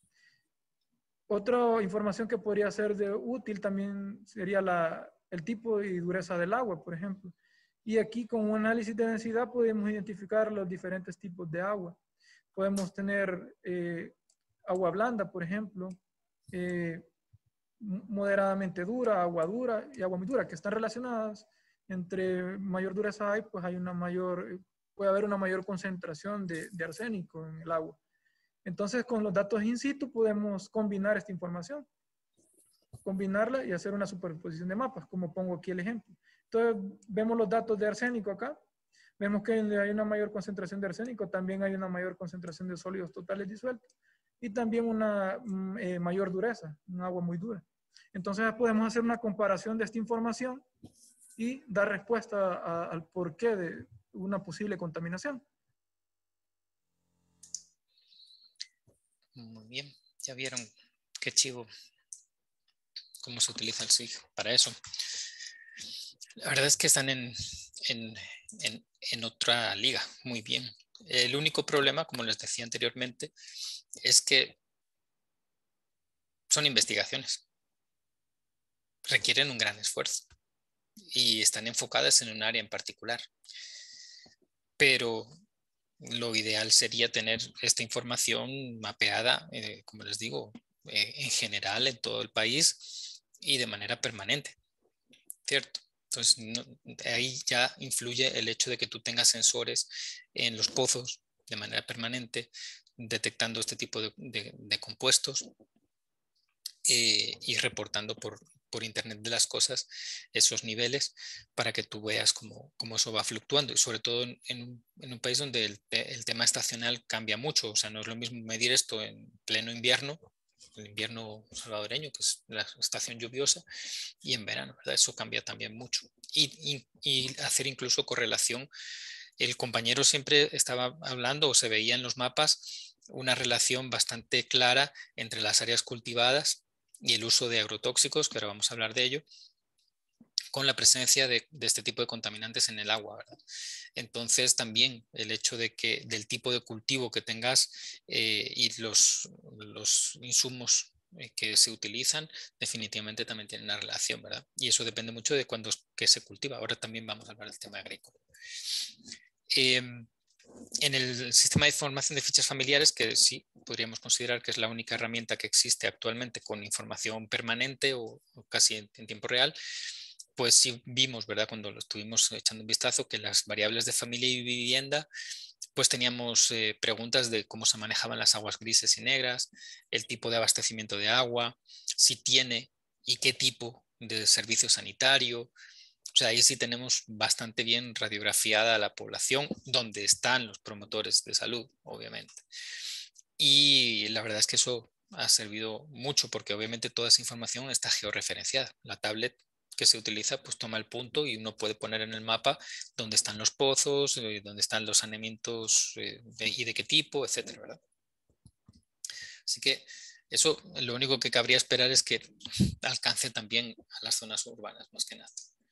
Otra información que podría ser útil también sería el tipo y dureza del agua, por ejemplo. Y aquí con un análisis de densidad podemos identificar los diferentes tipos de agua. Podemos tener agua blanda, por ejemplo, moderadamente dura, agua dura y agua muy dura, que están relacionadas. Entre mayor dureza hay, pues puede haber una mayor concentración de arsénico en el agua. Entonces, con los datos in situ podemos combinar esta información, combinarla y hacer una superposición de mapas, como pongo aquí el ejemplo. Entonces, vemos los datos de arsénico acá. Vemos que donde hay una mayor concentración de arsénico, también hay una mayor concentración de sólidos totales disueltos y también una mayor dureza, un agua muy dura. Entonces, podemos hacer una comparación de esta información y dar respuesta al porqué de una posible contaminación. Muy bien, ya vieron qué chivo cómo se utiliza el SIG para eso. La verdad es que están en otra liga, muy bien. El único problema, como les decía anteriormente, es que son investigaciones. Requieren un gran esfuerzo y están enfocadas en un área en particular. Pero lo ideal sería tener esta información mapeada, como les digo, en general en todo el país y de manera permanente, ¿cierto? Entonces, ahí ya influye el hecho de que tú tengas sensores en los pozos de manera permanente, detectando este tipo de compuestos y reportando por Internet de las cosas esos niveles para que tú veas cómo eso va fluctuando y sobre todo en un país donde el tema estacional cambia mucho. O sea, no es lo mismo medir esto en pleno invierno, el invierno salvadoreño, que es la estación lluviosa, y en verano, ¿verdad? Eso cambia también mucho. Y hacer incluso correlación el compañero siempre estaba hablando o se veía en los mapas una relación bastante clara entre las áreas cultivadas y el uso de agrotóxicos, que ahora vamos a hablar de ello, con la presencia de este tipo de contaminantes en el agua, ¿verdad? Entonces también el hecho de que del tipo de cultivo que tengas y los insumos que se utilizan definitivamente también tienen una relación, ¿verdad? Y eso depende mucho de cuándo que se cultiva. Ahora también vamos a hablar del tema agrícola. En el sistema de información de fichas familiares, que sí podríamos considerar que es la única herramienta que existe actualmente con información permanente o casi en tiempo real, pues sí vimos, ¿verdad? Cuando lo estuvimos echando un vistazo, que las variables de familia y vivienda, pues teníamos preguntas de cómo se manejaban las aguas grises y negras, el tipo de abastecimiento de agua, si tiene y qué tipo de servicio sanitario. O sea, ahí sí tenemos bastante bien radiografiada la población, donde están los promotores de salud, obviamente. Y la verdad es que eso ha servido mucho porque obviamente toda esa información está georreferenciada. La tablet que se utiliza pues toma el punto y uno puede poner en el mapa dónde están los pozos, dónde están los saneamientos y de qué tipo, etcétera, ¿verdad? Así que eso lo único que cabría esperar es que alcance también a las zonas urbanas, más que nada.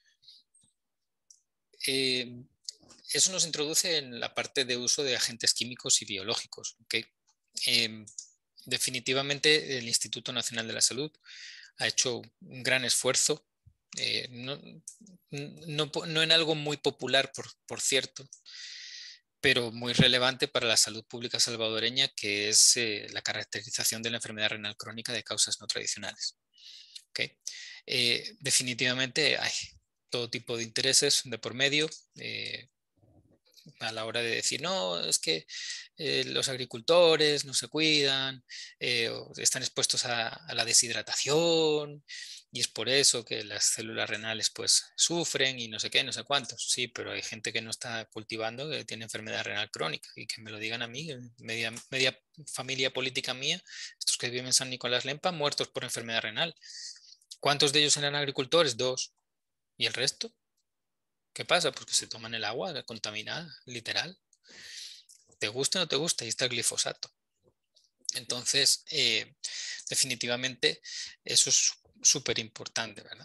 Eso nos introduce en la parte de uso de agentes químicos y biológicos. ¿Okay? Definitivamente el Instituto Nacional de la Salud ha hecho un gran esfuerzo, no en algo muy popular, por cierto, pero muy relevante para la salud pública salvadoreña, que es la caracterización de la enfermedad renal crónica de causas no tradicionales. ¿Okay? Definitivamente hay todo tipo de intereses de por medio a la hora de decir, no, es que los agricultores no se cuidan, están expuestos a la deshidratación y es por eso que las células renales pues sufren y no sé qué, no sé cuántos. Sí, pero hay gente que no está cultivando, que tiene enfermedad renal crónica y que me lo digan a mí, media familia política mía, estos que viven en San Nicolás Lempa, muertos por enfermedad renal. ¿Cuántos de ellos eran agricultores? 2. ¿Y el resto? ¿Qué pasa? Pues que se toman el agua contaminada, literal. Te gusta o no te gusta, ahí está el glifosato. Entonces, definitivamente eso es súper importante, ¿verdad?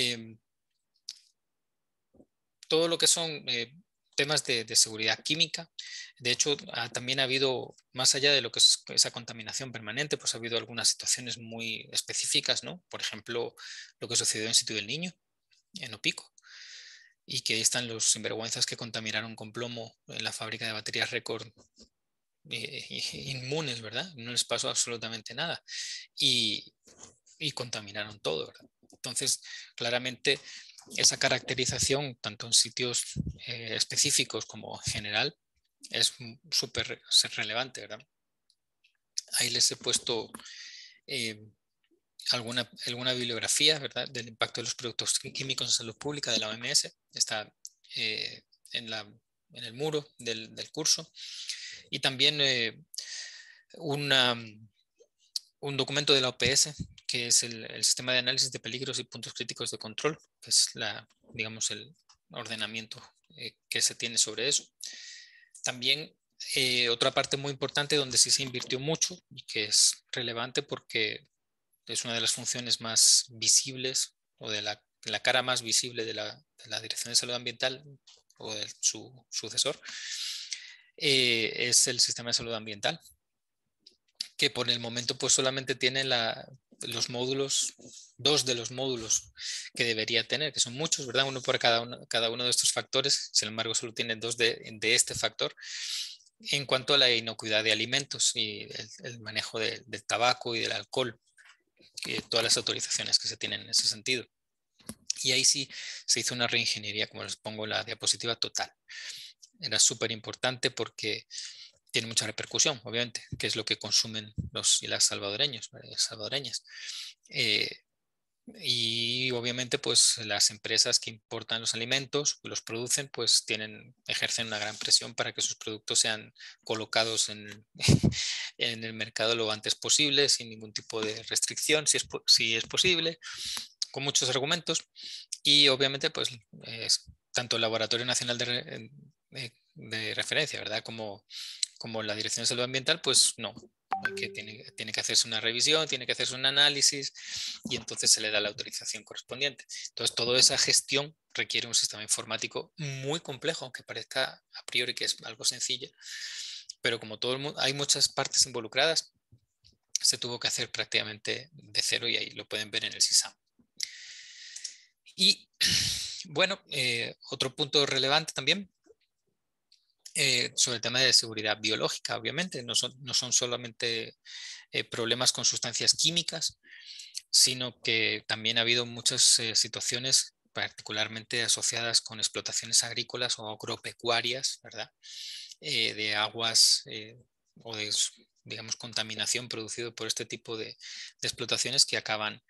Todo lo que son temas de seguridad química, de hecho, también ha habido, más allá de lo que es esa contaminación permanente, pues ha habido algunas situaciones muy específicas, ¿no? Por ejemplo, lo que sucedió en Sitio del Niño, en Opico, y que ahí están los sinvergüenzas que contaminaron con plomo en la fábrica de baterías Record inmunes, ¿verdad? No les pasó absolutamente nada y contaminaron todo, ¿verdad? Entonces, claramente, esa caracterización, tanto en sitios específicos como en general, es súper relevante, ¿verdad? Ahí les he puesto alguna bibliografía, ¿verdad? Del impacto de los productos químicos en salud pública de la OMS. Está en el muro del curso. Y también un documento de la OPS, que es el Sistema de Análisis de Peligros y Puntos Críticos de Control, que es digamos, el ordenamiento que se tiene sobre eso. También otra parte muy importante donde sí se invirtió mucho y que es relevante porque es una de las funciones más visibles o de la cara más visible de la Dirección de Salud Ambiental o de su sucesor, es el Sistema de Salud Ambiental, que por el momento pues solamente tiene los módulos, 2 de los módulos que debería tener, que son muchos, ¿verdad? Uno por cada uno de estos factores, sin embargo solo tiene 2 de este factor. En cuanto a la inocuidad de alimentos y el manejo del tabaco y del alcohol, todas las autorizaciones que se tienen en ese sentido. Y ahí sí se hizo una reingeniería, como les pongo la diapositiva, total. Era súper importante porque tiene mucha repercusión, obviamente, que es lo que consumen los y las salvadoreñas. Y obviamente, pues las empresas que importan los alimentos, los producen, pues ejercen una gran presión para que sus productos sean colocados en el mercado lo antes posible, sin ningún tipo de restricción, si es posible, con muchos argumentos. Y obviamente, pues tanto el Laboratorio Nacional de referencia, ¿verdad? Como la Dirección de Salud Ambiental, pues no. Tiene que hacerse una revisión, tiene que hacerse un análisis y entonces se le da la autorización correspondiente. Entonces, toda esa gestión requiere un sistema informático muy complejo, aunque parezca a priori que es algo sencillo, pero como todo el mundo, hay muchas partes involucradas, se tuvo que hacer prácticamente de cero y ahí lo pueden ver en el SISAM. Y bueno, otro punto relevante también sobre el tema de seguridad biológica, obviamente, no son solamente problemas con sustancias químicas, sino que también ha habido muchas situaciones particularmente asociadas con explotaciones agrícolas o agropecuarias, ¿verdad? De aguas o de, digamos, contaminación producido por este tipo de explotaciones que acaban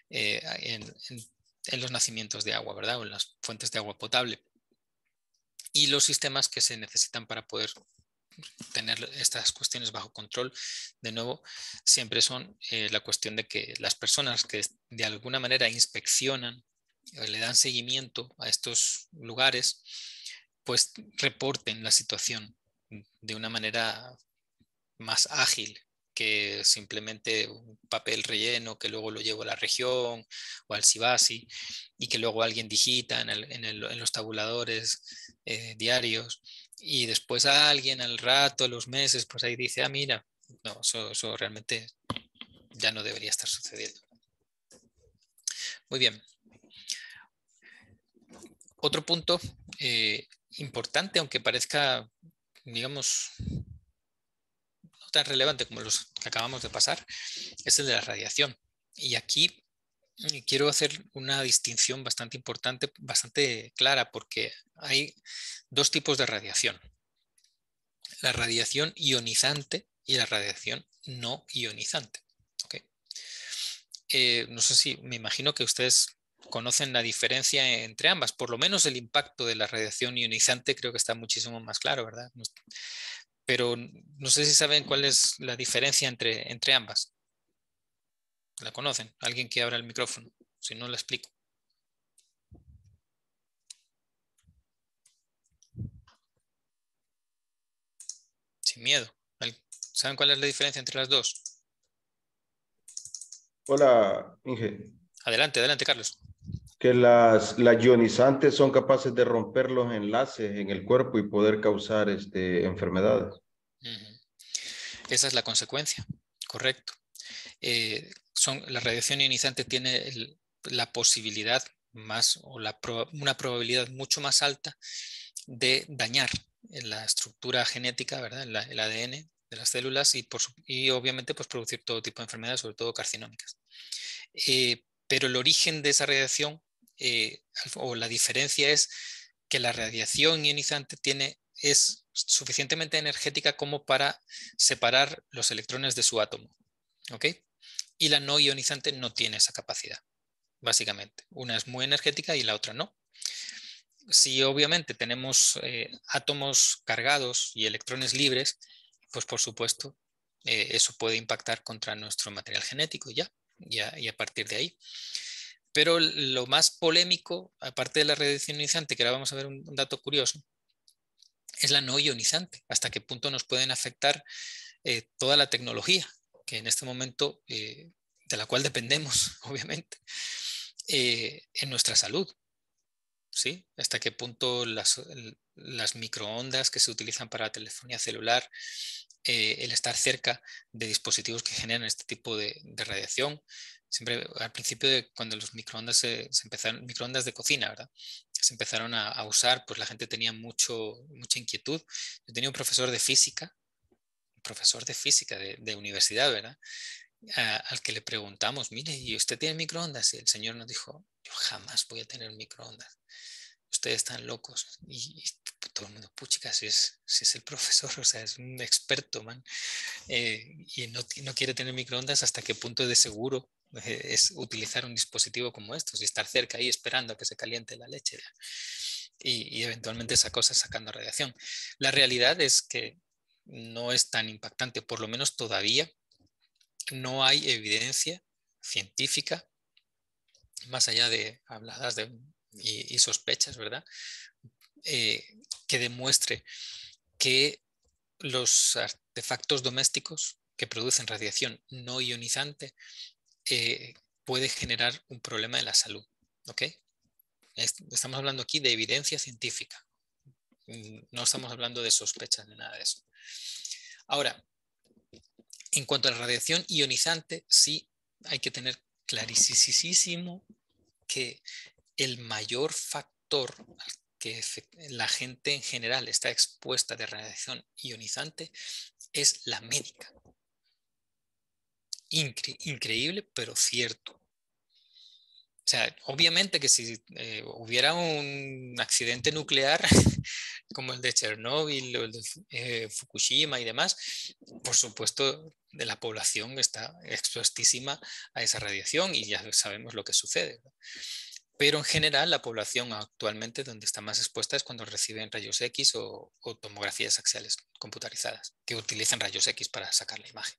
en los nacimientos de agua, ¿verdad? O en las fuentes de agua potable. Y los sistemas que se necesitan para poder tener estas cuestiones bajo control, de nuevo, siempre son la cuestión de que las personas que de alguna manera inspeccionan o le dan seguimiento a estos lugares, pues reporten la situación de una manera más ágil que simplemente un papel relleno que luego lo llevo a la región o al SIBASI y que luego alguien digita en los tabuladores diarios y después a alguien al rato, a los meses, pues ahí dice, ah, mira, no, eso realmente ya no debería estar sucediendo. Muy bien. Otro punto importante, aunque parezca, digamos, no tan relevante como los que acabamos de pasar, es el de la radiación. Y aquí quiero hacer una distinción bastante importante, bastante clara, porque hay dos tipos de radiación. La radiación ionizante y la radiación no ionizante. ¿Okay? No sé si, me imagino que ustedes conocen la diferencia entre ambas. Por lo menos el impacto de la radiación ionizante creo que está muchísimo más claro, ¿verdad? Pero no sé si saben cuál es la diferencia entre ambas. ¿La conocen? Alguien que abra el micrófono. Si no, la explico. Sin miedo. ¿Saben cuál es la diferencia entre las dos? Hola, Inge. Adelante, adelante, Carlos. Que las ionizantes son capaces de romper los enlaces en el cuerpo y poder causar enfermedades. Esa es la consecuencia, correcto. La radiación ionizante tiene la posibilidad más o una probabilidad mucho más alta de dañar en la estructura genética, ¿verdad? El ADN de las células y obviamente pues producir todo tipo de enfermedades, sobre todo carcinómicas. Pero el origen de esa radiación o la diferencia es que la radiación ionizante es suficientemente energética como para separar los electrones de su átomo. ¿Ok? Y la no ionizante no tiene esa capacidad, básicamente. Una es muy energética y la otra no. Si obviamente tenemos átomos cargados y electrones libres, pues por supuesto eso puede impactar contra nuestro material genético y a partir de ahí. Pero lo más polémico, aparte de la radiación ionizante, que ahora vamos a ver un dato curioso, es la no ionizante. Hasta qué punto nos pueden afectar toda la tecnología que en este momento, de la cual dependemos, obviamente, en nuestra salud. ¿Sí? Hasta qué punto las microondas que se utilizan para la telefonía celular, el estar cerca de dispositivos que generan este tipo de radiación. Siempre al principio, cuando los microondas se empezaron, microondas de cocina, ¿verdad? Se empezaron a usar, pues la gente tenía mucha inquietud. Yo tenía un profesor de física de universidad, ¿verdad? Al que le preguntamos, mire, ¿y usted tiene microondas? Y el señor nos dijo, yo jamás voy a tener microondas. Ustedes están locos. Y todo el mundo, puchica, si es el profesor, o sea, es un experto, man. Y no quiere tener microondas, ¿hasta qué punto de seguro es utilizar un dispositivo como estos y estar cerca ahí esperando a que se caliente la leche? Y eventualmente esa cosa sacando radiación. La realidad es que no es tan impactante, por lo menos todavía no hay evidencia científica, más allá de habladas y sospechas, ¿verdad? que demuestre que los artefactos domésticos que producen radiación no ionizante puede generar un problema de la salud. ¿Ok? Estamos hablando aquí de evidencia científica. No estamos hablando de sospechas ni nada de eso. Ahora, en cuanto a la radiación ionizante, sí hay que tener clarísimo que el mayor factor al que la gente en general está expuesta de radiación ionizante es la médica. Increíble, pero cierto. O sea, obviamente que si hubiera un accidente nuclear como el de Chernóbil o el de Fukushima y demás, por supuesto la población está expuestísima a esa radiación y ya sabemos lo que sucede, ¿verdad? Pero en general la población actualmente donde está más expuesta es cuando reciben rayos X o tomografías axiales computarizadas que utilizan rayos X para sacar la imagen.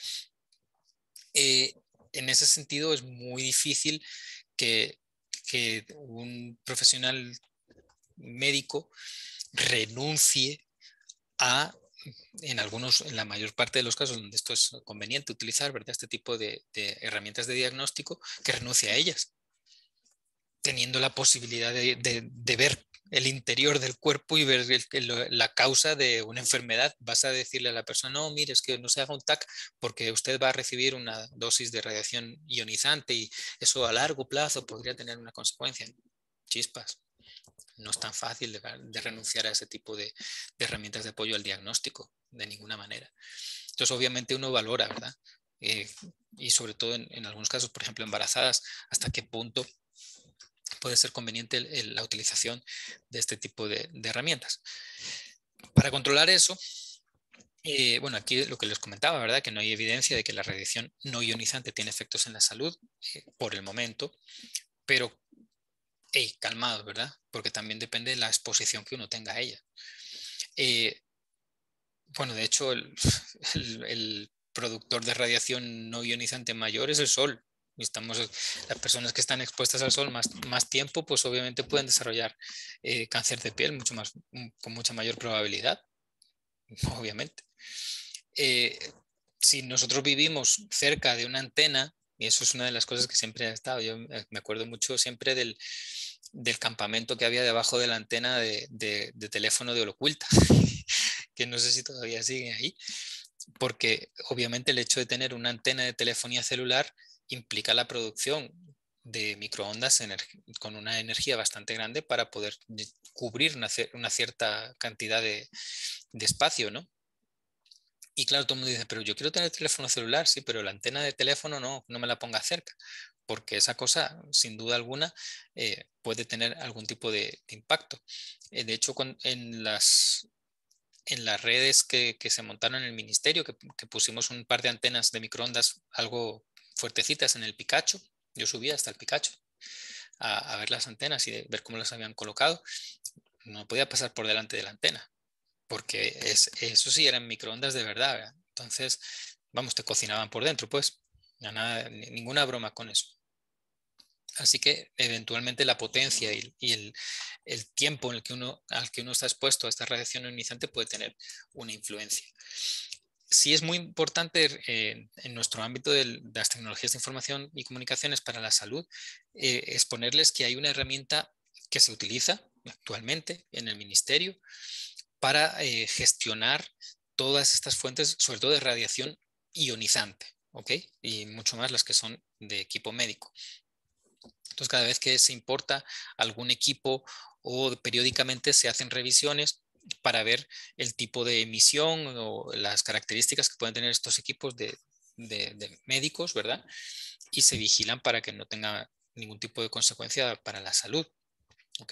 En ese sentido es muy difícil que un profesional médico renuncie a, en la mayor parte de los casos donde esto es conveniente utilizar, ¿verdad?, este tipo de herramientas de diagnóstico, que renuncie a ellas, teniendo la posibilidad de ver el interior del cuerpo y ver la causa de una enfermedad. Vas a decirle a la persona, no, mire, es que no se haga un TAC porque usted va a recibir una dosis de radiación ionizante y eso a largo plazo podría tener una consecuencia. Chispas. No es tan fácil de renunciar a ese tipo de herramientas de apoyo al diagnóstico, de ninguna manera. Entonces, obviamente uno valora, ¿verdad? Y sobre todo en algunos casos, por ejemplo, embarazadas, hasta qué punto puede ser conveniente la utilización de este tipo de herramientas. Para controlar eso, bueno, aquí lo que les comentaba, ¿verdad? Que no hay evidencia de que la radiación no ionizante tiene efectos en la salud por el momento, pero calmados, ¿verdad? Porque también depende de la exposición que uno tenga a ella. Bueno, de hecho, el productor de radiación no ionizante mayor es el Sol. Las personas que están expuestas al sol más tiempo, pues obviamente pueden desarrollar cáncer de piel con mucha mayor probabilidad, obviamente. Si nosotros vivimos cerca de una antena, y eso es una de las cosas que siempre ha estado, yo me acuerdo mucho siempre del campamento que había debajo de la antena de teléfono de Holoculta, que no sé si todavía siguen ahí, porque obviamente el hecho de tener una antena de telefonía celular implica la producción de microondas con una energía bastante grande para poder cubrir una cierta cantidad de espacio, ¿no? Y claro, todo el mundo dice, pero yo quiero tener teléfono celular, sí, pero la antena de teléfono no me la ponga cerca, porque esa cosa, sin duda alguna, puede tener algún tipo de impacto. De hecho, en las redes que se montaron en el ministerio, que pusimos un par de antenas de microondas algo fuertecitas en el Picacho. Yo subía hasta el Picacho a ver las antenas y ver cómo las habían colocado. No podía pasar por delante de la antena, porque eso sí eran microondas de verdad, ¿verdad? Entonces, vamos, te cocinaban por dentro, pues. Ninguna broma con eso. Así que eventualmente la potencia y el tiempo al que uno está expuesto a esta radiación ionizante puede tener una influencia. Sí es muy importante en nuestro ámbito de las tecnologías de información y comunicaciones para la salud, exponerles que hay una herramienta que se utiliza actualmente en el ministerio para gestionar todas estas fuentes, sobre todo de radiación ionizante, ¿ok? Y mucho más las que son de equipo médico. Entonces, cada vez que se importa algún equipo o periódicamente se hacen revisiones para ver el tipo de emisión o las características que pueden tener estos equipos de médicos, ¿verdad? Y se vigilan para que no tenga ningún tipo de consecuencia para la salud, ¿ok?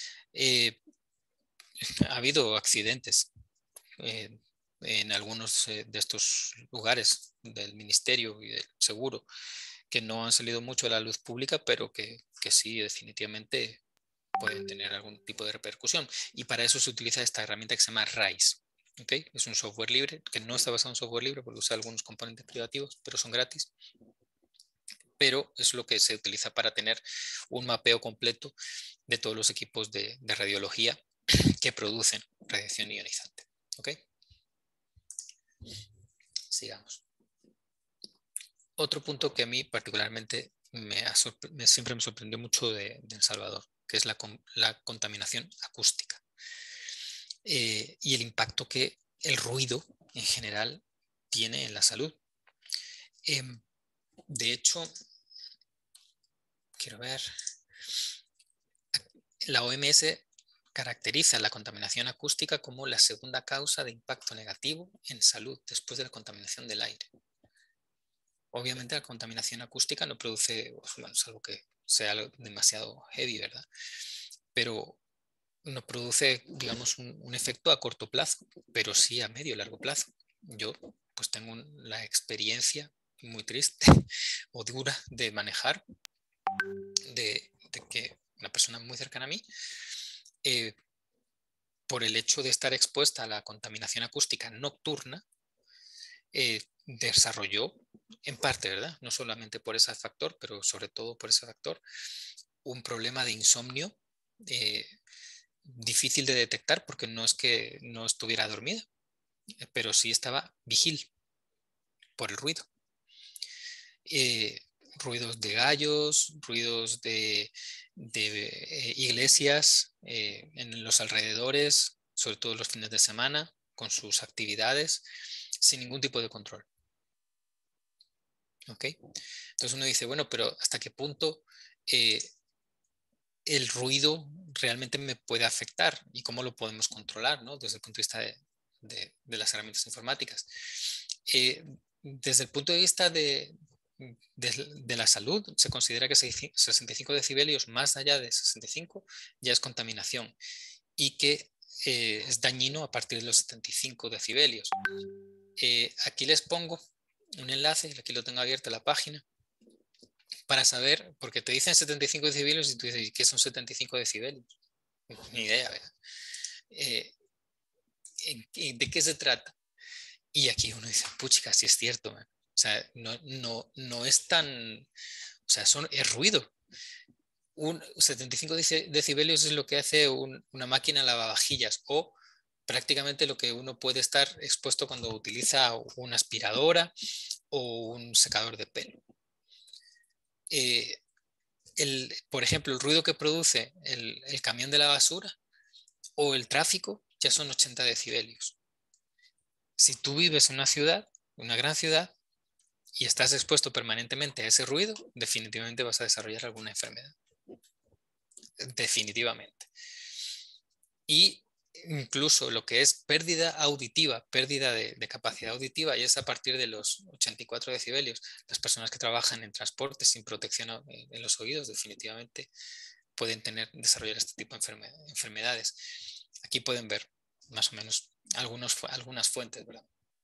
Ha habido accidentes en algunos de estos lugares del ministerio y del seguro que no han salido mucho a la luz pública, pero que sí definitivamente pueden tener algún tipo de repercusión. Y para eso se utiliza esta herramienta que se llama RISE. ¿Okay? Es un software libre, que no está basado en software libre porque usa algunos componentes privativos, pero son gratis. Pero es lo que se utiliza para tener un mapeo completo de todos los equipos de radiología que producen radiación ionizante. ¿Ok? Sigamos. Otro punto que a mí particularmente siempre me sorprendió mucho de El Salvador, que es la contaminación acústica y el impacto que el ruido en general tiene en la salud. De hecho, quiero ver, la OMS caracteriza la contaminación acústica como la segunda causa de impacto negativo en salud después de la contaminación del aire. Obviamente la contaminación acústica no produce, bueno, salvo que sea demasiado heavy, ¿verdad? Pero no produce, digamos, un efecto a corto plazo, pero sí a medio y largo plazo. Yo pues tengo la experiencia muy triste o dura de manejar de que una persona muy cercana a mí, por el hecho de estar expuesta a la contaminación acústica nocturna, desarrolló, en parte, ¿verdad? No solamente por ese factor, pero sobre todo por ese factor, un problema de insomnio difícil de detectar porque no es que no estuviera dormida, pero sí estaba vigil por el ruido. Ruidos de gallos, ruidos de iglesias en los alrededores, sobre todo los fines de semana, con sus actividades, sin ningún tipo de control. ¿Ok? Entonces uno dice, bueno, pero ¿hasta qué punto el ruido realmente me puede afectar y cómo lo podemos controlar, ¿no? Desde el punto de vista de las herramientas informáticas? Desde el punto de vista de la salud, se considera que 65 decibelios más allá de 65 ya es contaminación y que es dañino a partir de los 75 decibelios. Aquí les pongo un enlace, aquí lo tengo abierta la página, para saber, porque te dicen 75 decibelios y tú dices, ¿qué son 75 decibelios? Ni idea, ¿verdad? ¿De qué se trata? Y aquí uno dice, puchica, sí es cierto, man. O sea, no es tan, o sea, es ruido. 75 decibelios es lo que hace una máquina lavavajillas o prácticamente lo que uno puede estar expuesto cuando utiliza una aspiradora o un secador de pelo. Por ejemplo, el ruido que produce el camión de la basura o el tráfico ya son 80 decibelios. Si tú vives en una ciudad, una gran ciudad, y estás expuesto permanentemente a ese ruido, definitivamente vas a desarrollar alguna enfermedad. Definitivamente. Y incluso lo que es pérdida auditiva, pérdida de capacidad auditiva, y es a partir de los 84 decibelios. Las personas que trabajan en transporte sin protección en los oídos definitivamente pueden desarrollar este tipo de enfermedades. Aquí pueden ver más o menos algunas fuentes, ¿verdad?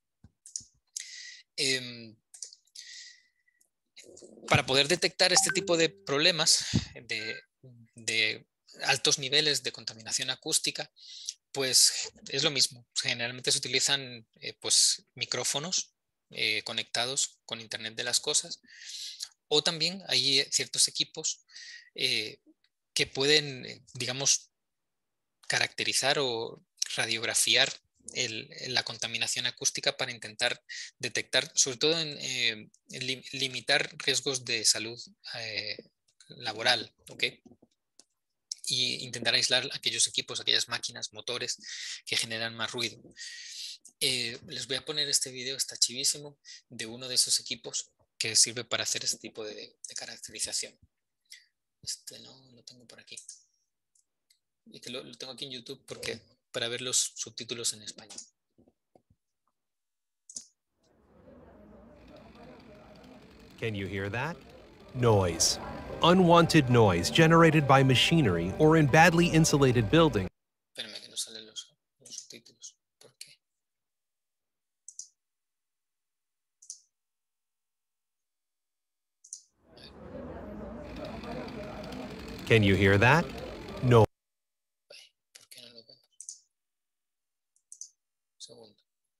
Para poder detectar este tipo de problemas de altos niveles de contaminación acústica, pues es lo mismo. Generalmente se utilizan pues, micrófonos conectados con Internet de las cosas, o también hay ciertos equipos que pueden, digamos, caracterizar o radiografiar la contaminación acústica para intentar detectar, sobre todo en limitar riesgos de salud laboral, ¿ok? Y intentar aislar aquellos equipos, aquellas máquinas, motores que generan más ruido. Les voy a poner este video, está chivísimo, de uno de esos equipos que sirve para hacer este tipo de caracterización. Este no lo tengo por aquí. Y que lo tengo aquí en YouTube para ver los subtítulos en español. Can you hear that? Noise. Unwanted noise generated by machinery or in badly insulated buildings. Espérame que no salen los subtítulos. ¿Por qué? Can you hear that? No. ¿Por qué no lo vemos? Segundo.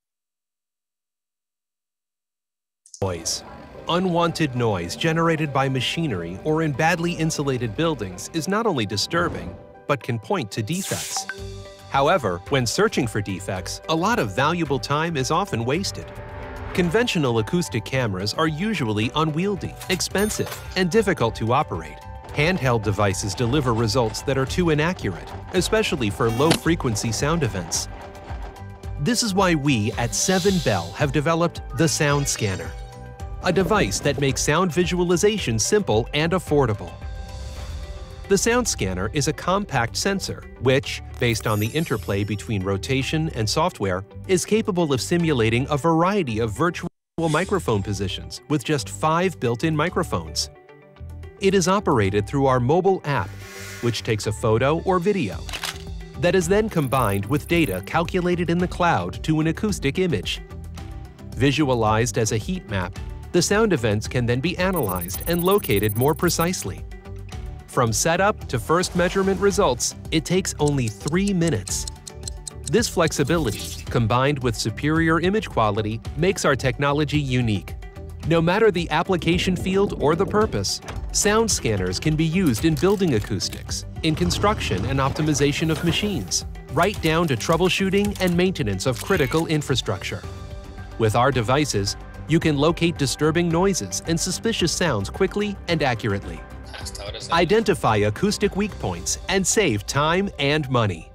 Noise. Unwanted noise generated by machinery or in badly insulated buildings is not only disturbing, but can point to defects. However, when searching for defects, a lot of valuable time is often wasted. Conventional acoustic cameras are usually unwieldy, expensive, and difficult to operate. Handheld devices deliver results that are too inaccurate, especially for low-frequency sound events. This is why we at 7Bell have developed the Sound Scanner, a device that makes sound visualization simple and affordable. The Sound Scanner is a compact sensor which, based on the interplay between rotation and software, is capable of simulating a variety of virtual microphone positions with just 5 built-in microphones. It is operated through our mobile app, which takes a photo or video that is then combined with data calculated in the cloud to an acoustic image. Visualized as a heat map, the sound events can then be analyzed and located more precisely. From setup to first measurement results, it takes only 3 minutes. This flexibility, combined with superior image quality, makes our technology unique. No matter the application field or the purpose, sound scanners can be used in building acoustics, in construction and optimization of machines, right down to troubleshooting and maintenance of critical infrastructure. With our devices, you can locate disturbing noises and suspicious sounds quickly and accurately. Identify acoustic weak points and save time and money.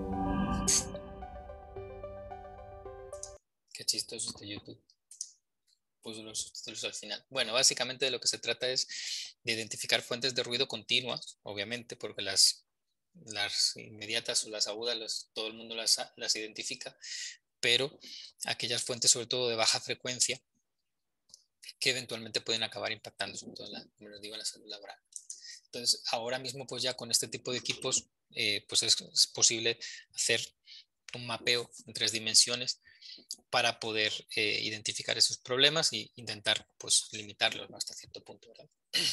Qué chistoso este YouTube. Puso los subtítulos al final. Bueno, básicamente de lo que se trata es de identificar fuentes de ruido continuas, obviamente, porque las inmediatas o las agudas todo el mundo las identifica, pero aquellas fuentes sobre todo de baja frecuencia que eventualmente pueden acabar impactando, sobre todo como les digo, en la salud laboral. Entonces, ahora mismo pues ya con este tipo de equipos pues es posible hacer un mapeo en 3 dimensiones para poder identificar esos problemas e intentar pues limitarlos, ¿no? Hasta cierto punto, ¿verdad?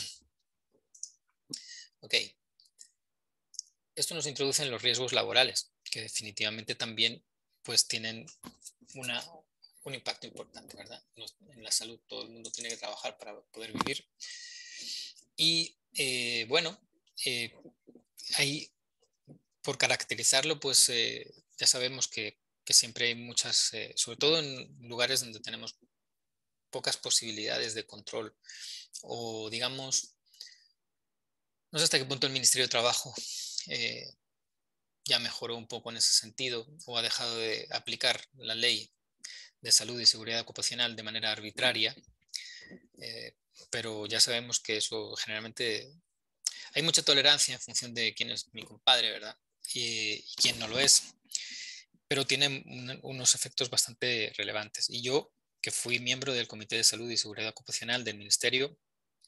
Ok. Esto nos introduce en los riesgos laborales, que definitivamente también pues tienen un impacto importante, ¿verdad? En la salud todo el mundo tiene que trabajar para poder vivir. Y bueno, ahí por caracterizarlo, pues ya sabemos que siempre hay muchas, sobre todo en lugares donde tenemos pocas posibilidades de control o digamos, no sé hasta qué punto el Ministerio de Trabajo ya mejoró un poco en ese sentido o ha dejado de aplicar la ley de salud y seguridad ocupacional de manera arbitraria, pero ya sabemos que eso generalmente hay mucha tolerancia en función de quién es mi compadre, ¿verdad? Y quién no lo es, pero tiene unos efectos bastante relevantes. Y yo, que fui miembro del Comité de Salud y Seguridad Ocupacional del Ministerio,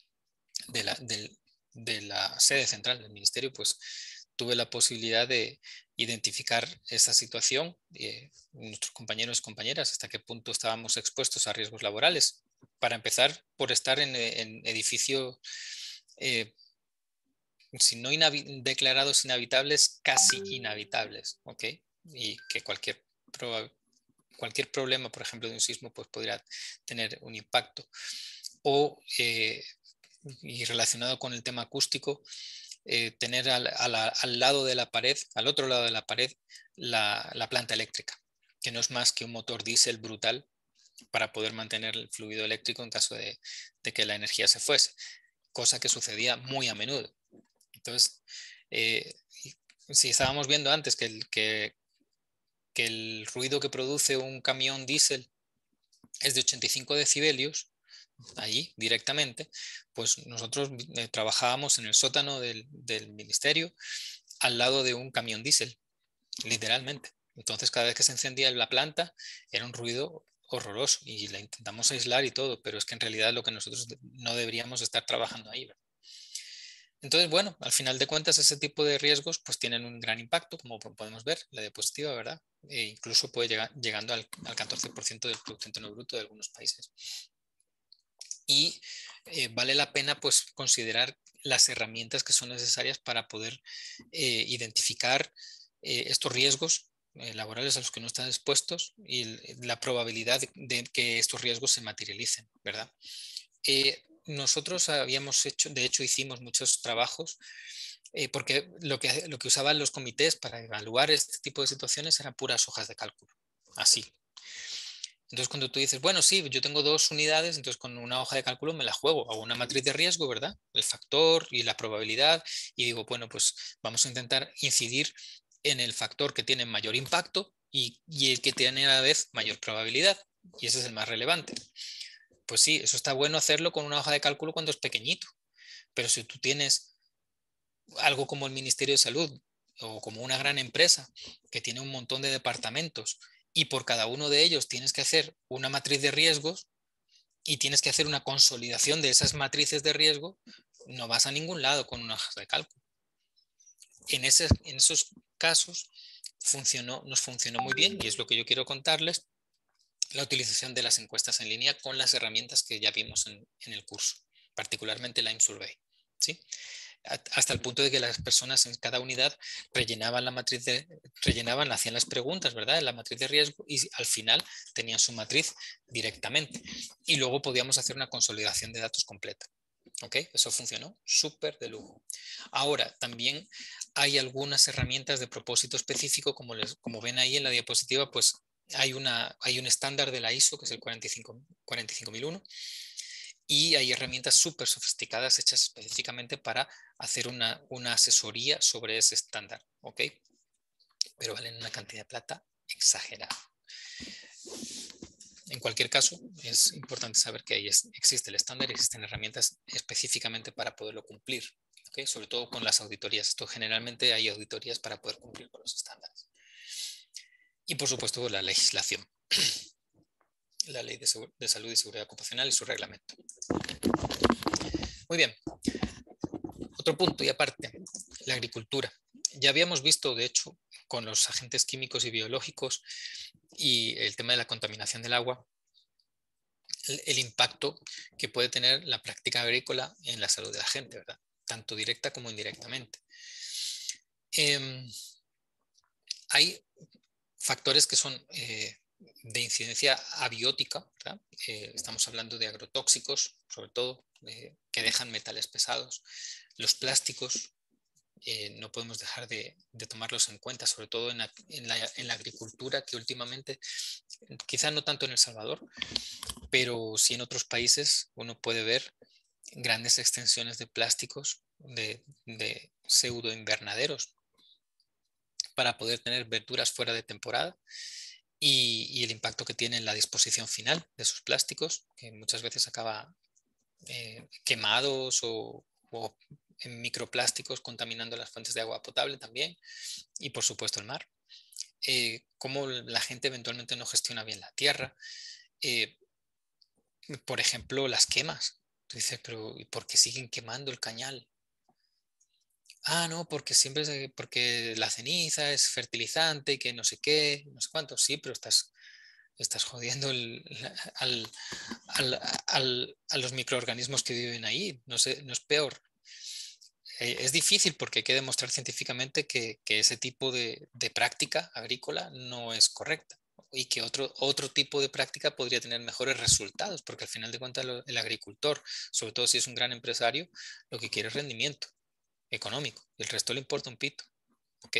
de la sede central del Ministerio, pues tuve la posibilidad de identificar esa situación, nuestros compañeros y compañeras, hasta qué punto estábamos expuestos a riesgos laborales. Para empezar, por estar en edificios, si no declarados inhabitables, casi inhabitables, ¿ok? Y que cualquier problema, por ejemplo, de un sismo, pues podría tener un impacto. O, y relacionado con el tema acústico, tener al lado de la pared, al otro lado de la pared, la planta eléctrica, que no es más que un motor diésel brutal para poder mantener el fluido eléctrico en caso de que la energía se fuese, cosa que sucedía muy a menudo. Entonces, si estábamos viendo antes que el ruido que produce un camión diésel es de 85 decibelios, allí directamente, pues nosotros trabajábamos en el sótano del ministerio al lado de un camión diésel, literalmente. Entonces cada vez que se encendía la planta era un ruido horroroso y la intentamos aislar y todo, pero es que en realidad lo que nosotros no deberíamos estar trabajando ahí, ¿verdad? Entonces, bueno, al final de cuentas ese tipo de riesgos pues tienen un gran impacto, como podemos ver, la diapositiva, ¿verdad? E incluso puede llegando al 14% del Producto Interno Bruto de algunos países. Y vale la pena pues considerar las herramientas que son necesarias para poder identificar estos riesgos laborales a los que no están expuestos y la probabilidad de que estos riesgos se materialicen, ¿verdad? Nosotros habíamos hecho, de hecho hicimos muchos trabajos porque lo que usaban los comités para evaluar este tipo de situaciones eran puras hojas de cálculo, así. Entonces, cuando tú dices, bueno, sí, yo tengo 2 unidades, entonces con una hoja de cálculo me la juego, hago una matriz de riesgo, ¿verdad? El factor y la probabilidad, y digo, bueno, pues vamos a intentar incidir en el factor que tiene mayor impacto y el que tiene a la vez mayor probabilidad, y ese es el más relevante. Pues sí, eso está bueno hacerlo con una hoja de cálculo cuando es pequeñito, pero si tú tienes algo como el Ministerio de Salud o como una gran empresa que tiene un montón de departamentos y por cada uno de ellos tienes que hacer una matriz de riesgos y tienes que hacer una consolidación de esas matrices de riesgo, no vas a ningún lado con una hoja de cálculo. En esos casos nos funcionó muy bien y es lo que yo quiero contarles, la utilización de las encuestas en línea con las herramientas que ya vimos en el curso, particularmente la IMSurvey, ¿sí? Hasta el punto de que las personas en cada unidad rellenaban hacían las preguntas, ¿verdad? En la matriz de riesgo y al final tenían su matriz directamente. Y luego podíamos hacer una consolidación de datos completa. ¿Ok? Eso funcionó súper de lujo. Ahora, también hay algunas herramientas de propósito específico, como ven ahí en la diapositiva, pues hay un estándar de la ISO, que es el 45001, y hay herramientas súper sofisticadas hechas específicamente para hacer una asesoría sobre ese estándar, ¿ok? Pero valen una cantidad de plata exagerada. En cualquier caso, es importante saber que ahí existe el estándar y existen herramientas específicamente para poderlo cumplir, ¿ok? Sobre todo con las auditorías. Esto generalmente hay auditorías para poder cumplir con los estándares. Y por supuesto la legislación. La Ley de Salud y Seguridad Ocupacional y su reglamento. Muy bien. Otro punto y aparte, la agricultura. Ya habíamos visto, de hecho, con los agentes químicos y biológicos y el tema de la contaminación del agua, el impacto que puede tener la práctica agrícola en la salud de la gente, ¿verdad? Tanto directa como indirectamente. Hay factores que son de incidencia abiótica, ¿verdad? Estamos hablando de agrotóxicos, sobre todo, que dejan metales pesados. Los plásticos, no podemos dejar de tomarlos en cuenta, sobre todo en la agricultura, que últimamente, quizá no tanto en El Salvador, pero sí en otros países uno puede ver grandes extensiones de plásticos, de pseudo invernaderos, para poder tener verduras fuera de temporada y el impacto que tiene en la disposición final de esos plásticos, que muchas veces acaba quemados o en microplásticos contaminando las fuentes de agua potable también y por supuesto el mar. Cómo la gente eventualmente no gestiona bien la tierra. Por ejemplo, las quemas. Tú dices, pero ¿y por qué siguen quemando el cañal? Ah, no, porque porque la ceniza es fertilizante y que no sé qué, no sé cuánto. Sí, pero estás jodiendo a los microorganismos que viven ahí. No es peor. Es difícil porque hay que demostrar científicamente que ese tipo de práctica agrícola no es correcta y que otro tipo de práctica podría tener mejores resultados, porque al final de cuentas el agricultor, sobre todo si es un gran empresario, lo que quiere es rendimiento económico y el resto le importa un pito. ¿Ok?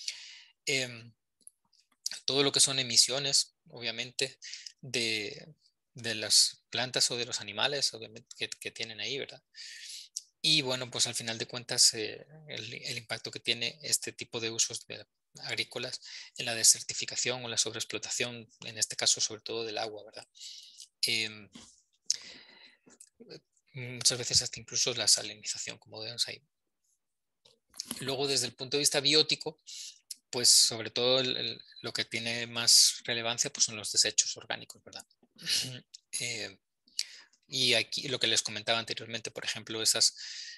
Todo lo que son emisiones, obviamente, de las plantas o de los animales, obviamente, que tienen ahí, ¿verdad? Y bueno, pues al final de cuentas, el impacto que tiene este tipo de usos agrícolas en la desertificación o la sobreexplotación, en este caso sobre todo del agua, ¿verdad? Muchas veces hasta incluso la salinización, como vemos ahí. Luego, desde el punto de vista biótico, pues sobre todo lo que tiene más relevancia pues son los desechos orgánicos, ¿verdad? Y aquí lo que les comentaba anteriormente, por ejemplo, esas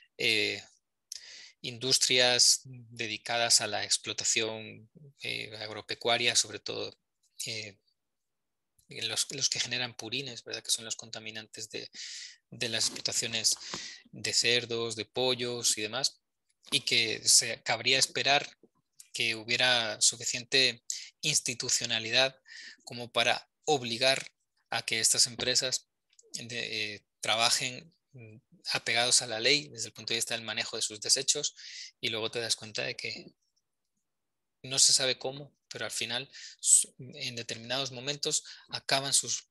industrias dedicadas a la explotación agropecuaria, sobre todo los que generan purines, ¿verdad? Que son los contaminantes de las explotaciones de cerdos, de pollos y demás, y que se cabría esperar que hubiera suficiente institucionalidad como para obligar a que estas empresas trabajen apegados a la ley desde el punto de vista del manejo de sus desechos, y luego te das cuenta de que no se sabe cómo, pero al final en determinados momentos acaban sus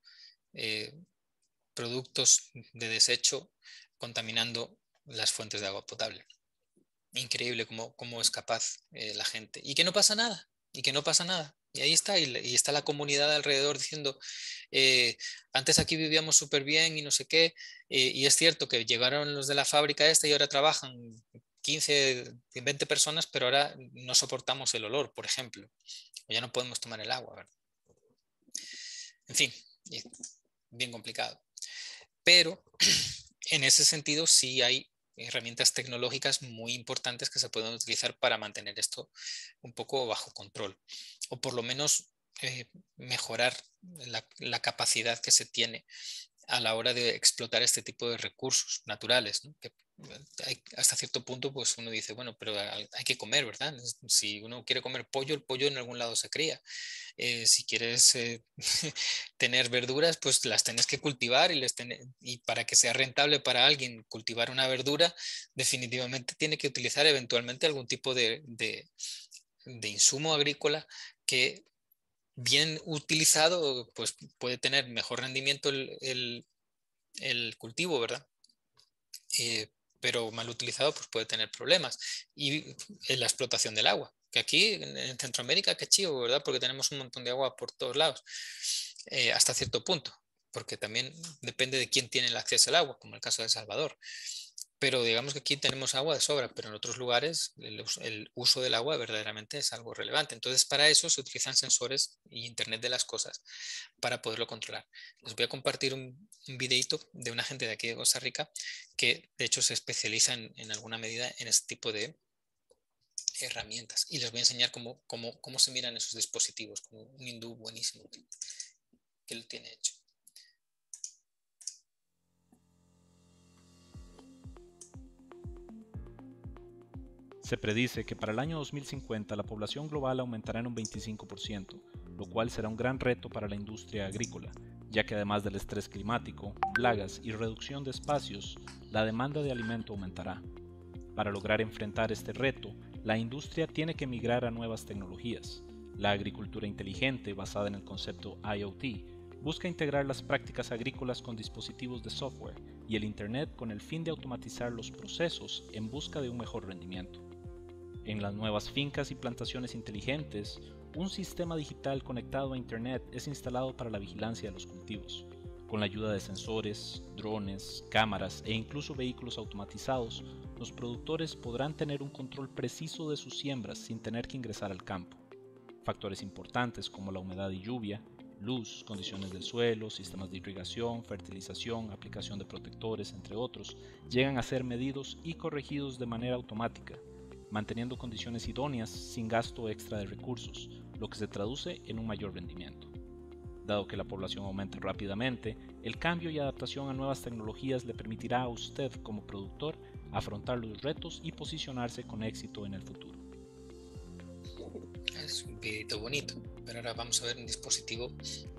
productos de desecho contaminando las fuentes de agua potable. Increíble cómo es capaz la gente. Y que no pasa nada, y que no pasa nada. Y ahí está, y está la comunidad alrededor diciendo, antes aquí vivíamos súper bien y no sé qué, y es cierto que llegaron los de la fábrica esta y ahora trabajan 15, 20 personas, pero ahora no soportamos el olor, por ejemplo, o ya no podemos tomar el agua, ¿verdad? En fin, bien complicado. Pero en ese sentido sí hay herramientas tecnológicas muy importantes que se pueden utilizar para mantener esto un poco bajo control, o por lo menos mejorar la capacidad que se tiene a la hora de explotar este tipo de recursos naturales, ¿no? Que hasta cierto punto pues uno dice, bueno, pero hay que comer, ¿verdad? Si uno quiere comer pollo, el pollo en algún lado se cría. Si quieres tener verduras, pues las tienes que cultivar, y para que sea rentable para alguien cultivar una verdura, definitivamente tiene que utilizar eventualmente algún tipo de insumo agrícola que bien utilizado pues puede tener mejor rendimiento el cultivo, ¿verdad? Pero mal utilizado pues puede tener problemas. Y la explotación del agua, que aquí en Centroamérica, qué chivo, ¿verdad? Porque tenemos un montón de agua por todos lados, hasta cierto punto, porque también depende de quién tiene el acceso al agua, como el caso de Salvador. Pero digamos que aquí tenemos agua de sobra, pero en otros lugares el uso del agua verdaderamente es algo relevante. Entonces, para eso se utilizan sensores y Internet de las cosas para poderlo controlar. Les voy a compartir un videito de una gente de aquí de Costa Rica que de hecho se especializa en alguna medida en este tipo de herramientas. Y les voy a enseñar cómo se miran esos dispositivos, como un hindú buenísimo que lo tiene hecho. Se predice que para el año 2050 la población global aumentará en un 25%, lo cual será un gran reto para la industria agrícola, ya que además del estrés climático, plagas y reducción de espacios, la demanda de alimento aumentará. Para lograr enfrentar este reto, la industria tiene que migrar a nuevas tecnologías. La agricultura inteligente, basada en el concepto IoT, busca integrar las prácticas agrícolas con dispositivos de software y el Internet con el fin de automatizar los procesos en busca de un mejor rendimiento. En las nuevas fincas y plantaciones inteligentes, un sistema digital conectado a Internet es instalado para la vigilancia de los cultivos. Con la ayuda de sensores, drones, cámaras e incluso vehículos automatizados, los productores podrán tener un control preciso de sus siembras sin tener que ingresar al campo. Factores importantes como la humedad y lluvia, luz, condiciones del suelo, sistemas de irrigación, fertilización, aplicación de protectores, entre otros, llegan a ser medidos y corregidos de manera automática, manteniendo condiciones idóneas sin gasto extra de recursos, lo que se traduce en un mayor rendimiento. Dado que la población aumenta rápidamente, el cambio y adaptación a nuevas tecnologías le permitirá a usted como productor afrontar los retos y posicionarse con éxito en el futuro. Es un videito bonito, pero ahora vamos a ver un dispositivo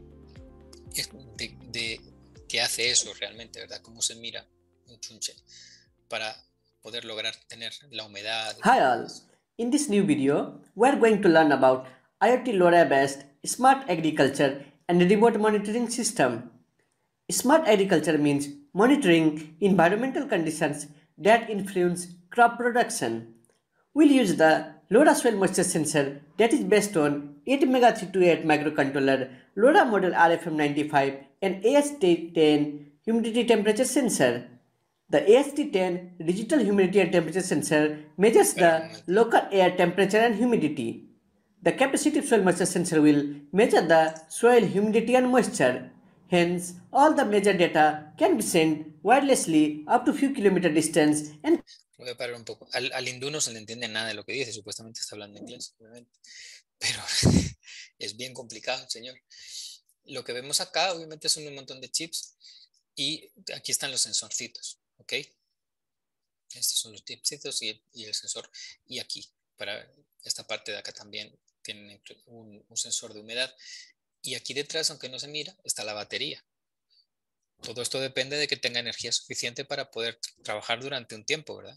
que hace eso realmente, ¿verdad? Cómo se mira un chunche para poder lograr tener la humedad. Hi all, in this new video, we are going to learn about IoT LoRa-based smart agriculture and remote monitoring system. Smart agriculture means monitoring environmental conditions that influence crop production. We'll use the LoRa soil moisture sensor that is based on 8 MEGA328 microcontroller LoRa model RFM95 and AST10 humidity temperature sensor. The AST10 digital humidity and temperature sensor measures the local air temperature and humidity. The capacitive soil moisture sensor will measure the soil humidity and moisture. Hence, all the measured data can be sent wirelessly up to few kilometer distance and Voy a parar un poco. Al hindú no se le entiende nada de lo que dice, supuestamente está hablando inglés, obviamente. Pero es bien complicado, señor. Lo que vemos acá, obviamente, son un montón de chips y aquí están los sensorcitos, ¿ok? Estos son los chipsitos y el sensor. Y aquí, para esta parte de acá también, tienen un sensor de humedad. Y aquí detrás, aunque no se mira, está la batería. todo esto depende de que tenga energía suficiente para poder trabajar durante un tiempo, ¿verdad?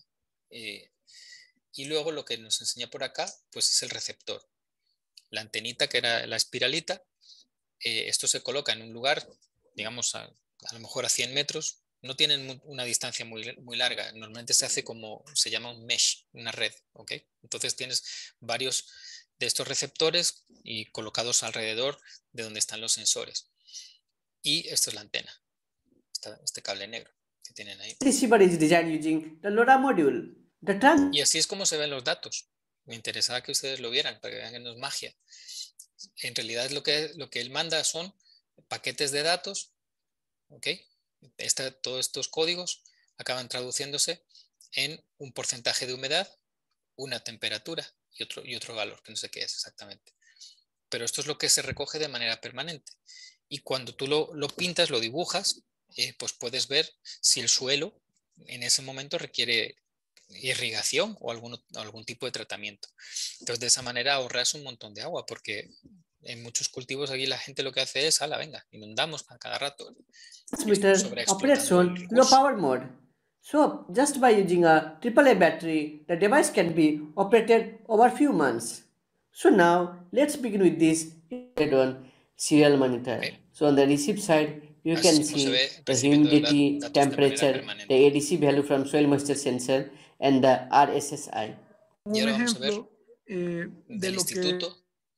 Y luego lo que nos enseña por acá, pues es el receptor. La antenita, que era la espiralita, esto se coloca en un lugar, digamos, a lo mejor a 100 metros, no tienen una distancia muy larga, normalmente se hace como, se llama un mesh, una red, ¿ok? Entonces tienes varios de estos receptores y colocados alrededor de donde están los sensores. Y esto es la antena, este cable negro que tienen ahí. Receiver is designed using the LoRa module. The Y así es como se ven los datos. Me interesaba que ustedes lo vieran para que vean que no es magia. En realidad lo que él manda son paquetes de datos, ¿ok? Todos estos códigos acaban traduciéndose en un porcentaje de humedad, una temperatura y otro valor, que no sé qué es exactamente. Pero esto es lo que se recoge de manera permanente. Y cuando tú lo pintas, lo dibujas, pues puedes ver si el suelo en ese momento requiere irrigación o algún tipo de tratamiento. Entonces, de esa manera ahorras un montón de agua, porque en muchos cultivos aquí la gente lo que hace es, venga, inundamos a cada rato. transmitter operates on low power mode. So, just by using a AAA battery, the device can be operated over few months. So now, let's begin with this on serial monitor. Okay. So on the receive side, you Así can como se see ve the recibiendo humidity, datos de manera temperature, permanente. the ADC value from soil moisture sensor, and the RSSI. Y Un ahora vamos a ver ejemplo de del lo que instituto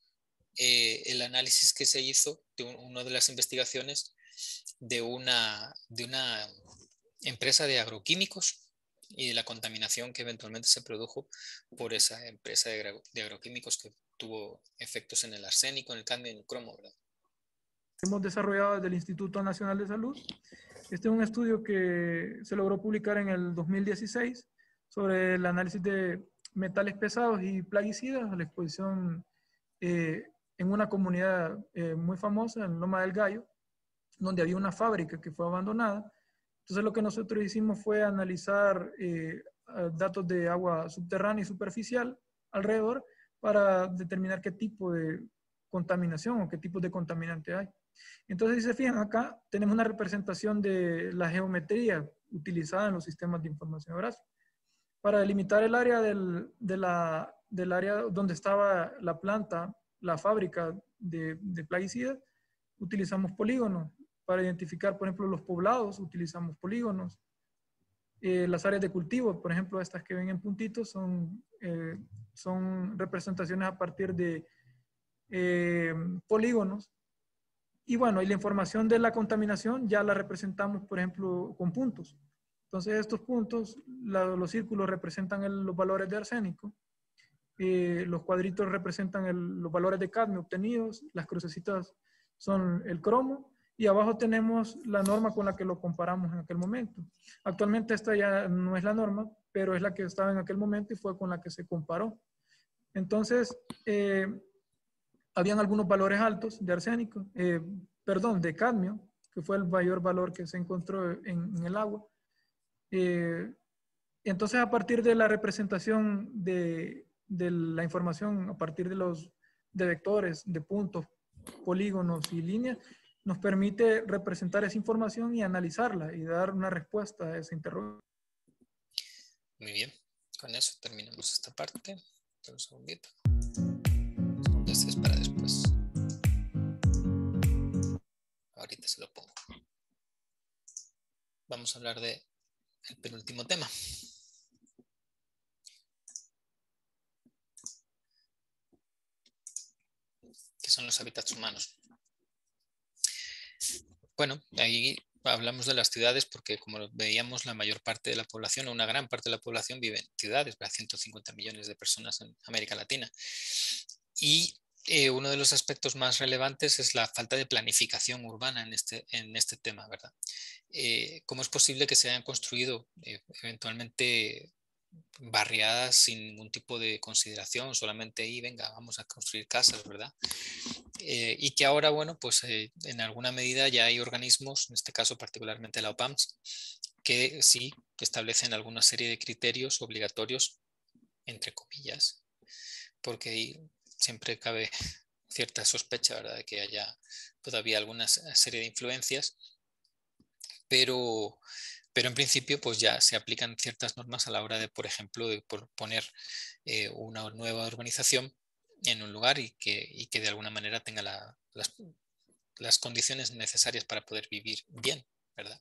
el análisis que se hizo de una de las investigaciones de una empresa de agroquímicos y de la contaminación que eventualmente se produjo por esa empresa de agroquímicos que tuvo efectos en el arsénico, en el cadmio y en el cromo, ¿verdad? hemos desarrollado desde el Instituto Nacional de Salud. Este es un estudio que se logró publicar en el 2016 sobre el análisis de metales pesados y plaguicidas a la exposición en una comunidad muy famosa, en Loma del Gallo, donde había una fábrica que fue abandonada. Entonces lo que nosotros hicimos fue analizar datos de agua subterránea y superficial alrededor para determinar qué tipo de contaminación o qué tipos de contaminante hay. Entonces, si se fijan acá, tenemos una representación de la geometría utilizada en los sistemas de información geográfica. Para delimitar el área del área donde estaba la planta, la fábrica de plaguicidas, utilizamos polígonos. Para identificar, por ejemplo, los poblados, utilizamos polígonos. Las áreas de cultivo, por ejemplo, estas que ven en puntitos, son representaciones a partir de polígonos. Y bueno, y la información de la contaminación ya la representamos, por ejemplo, con puntos. Entonces, estos puntos, los círculos representan los valores de arsénico, los cuadritos representan los valores de cadmio obtenidos, las crucecitas son el cromo, y abajo tenemos la norma con la que lo comparamos en aquel momento. Actualmente esta ya no es la norma, pero es la que estaba en aquel momento y fue con la que se comparó. Entonces, habían algunos valores altos de arsénico, de cadmio, que fue el mayor valor que se encontró en el agua. Entonces, a partir de la representación de la información, a partir de vectores, de puntos, polígonos y líneas, nos permite representar esa información y analizarla y dar una respuesta a ese interrogante. Muy bien, con eso terminamos esta parte. Un segundito. Este es para después. Ahorita se lo pongo. Vamos a hablar del penúltimo tema. Que son los hábitats humanos. Bueno, ahí hablamos de las ciudades porque, como veíamos, la mayor parte de la población, o una gran parte de la población, vive en ciudades, para 150 millones de personas en América Latina. Y uno de los aspectos más relevantes es la falta de planificación urbana en este tema, ¿verdad? ¿Cómo es posible que se hayan construido eventualmente barriadas sin ningún tipo de consideración, solamente ahí, venga, vamos a construir casas, ¿verdad? Y que ahora, bueno, pues en alguna medida ya hay organismos, en este caso particularmente la OPAMS, que sí establecen alguna serie de criterios obligatorios, entre comillas, porque ahí siempre cabe cierta sospecha, ¿verdad?, de que haya todavía alguna serie de influencias pero en principio pues ya se aplican ciertas normas a la hora de, por ejemplo, de poner una nueva urbanización en un lugar y que de alguna manera tenga las condiciones necesarias para poder vivir bien, ¿verdad?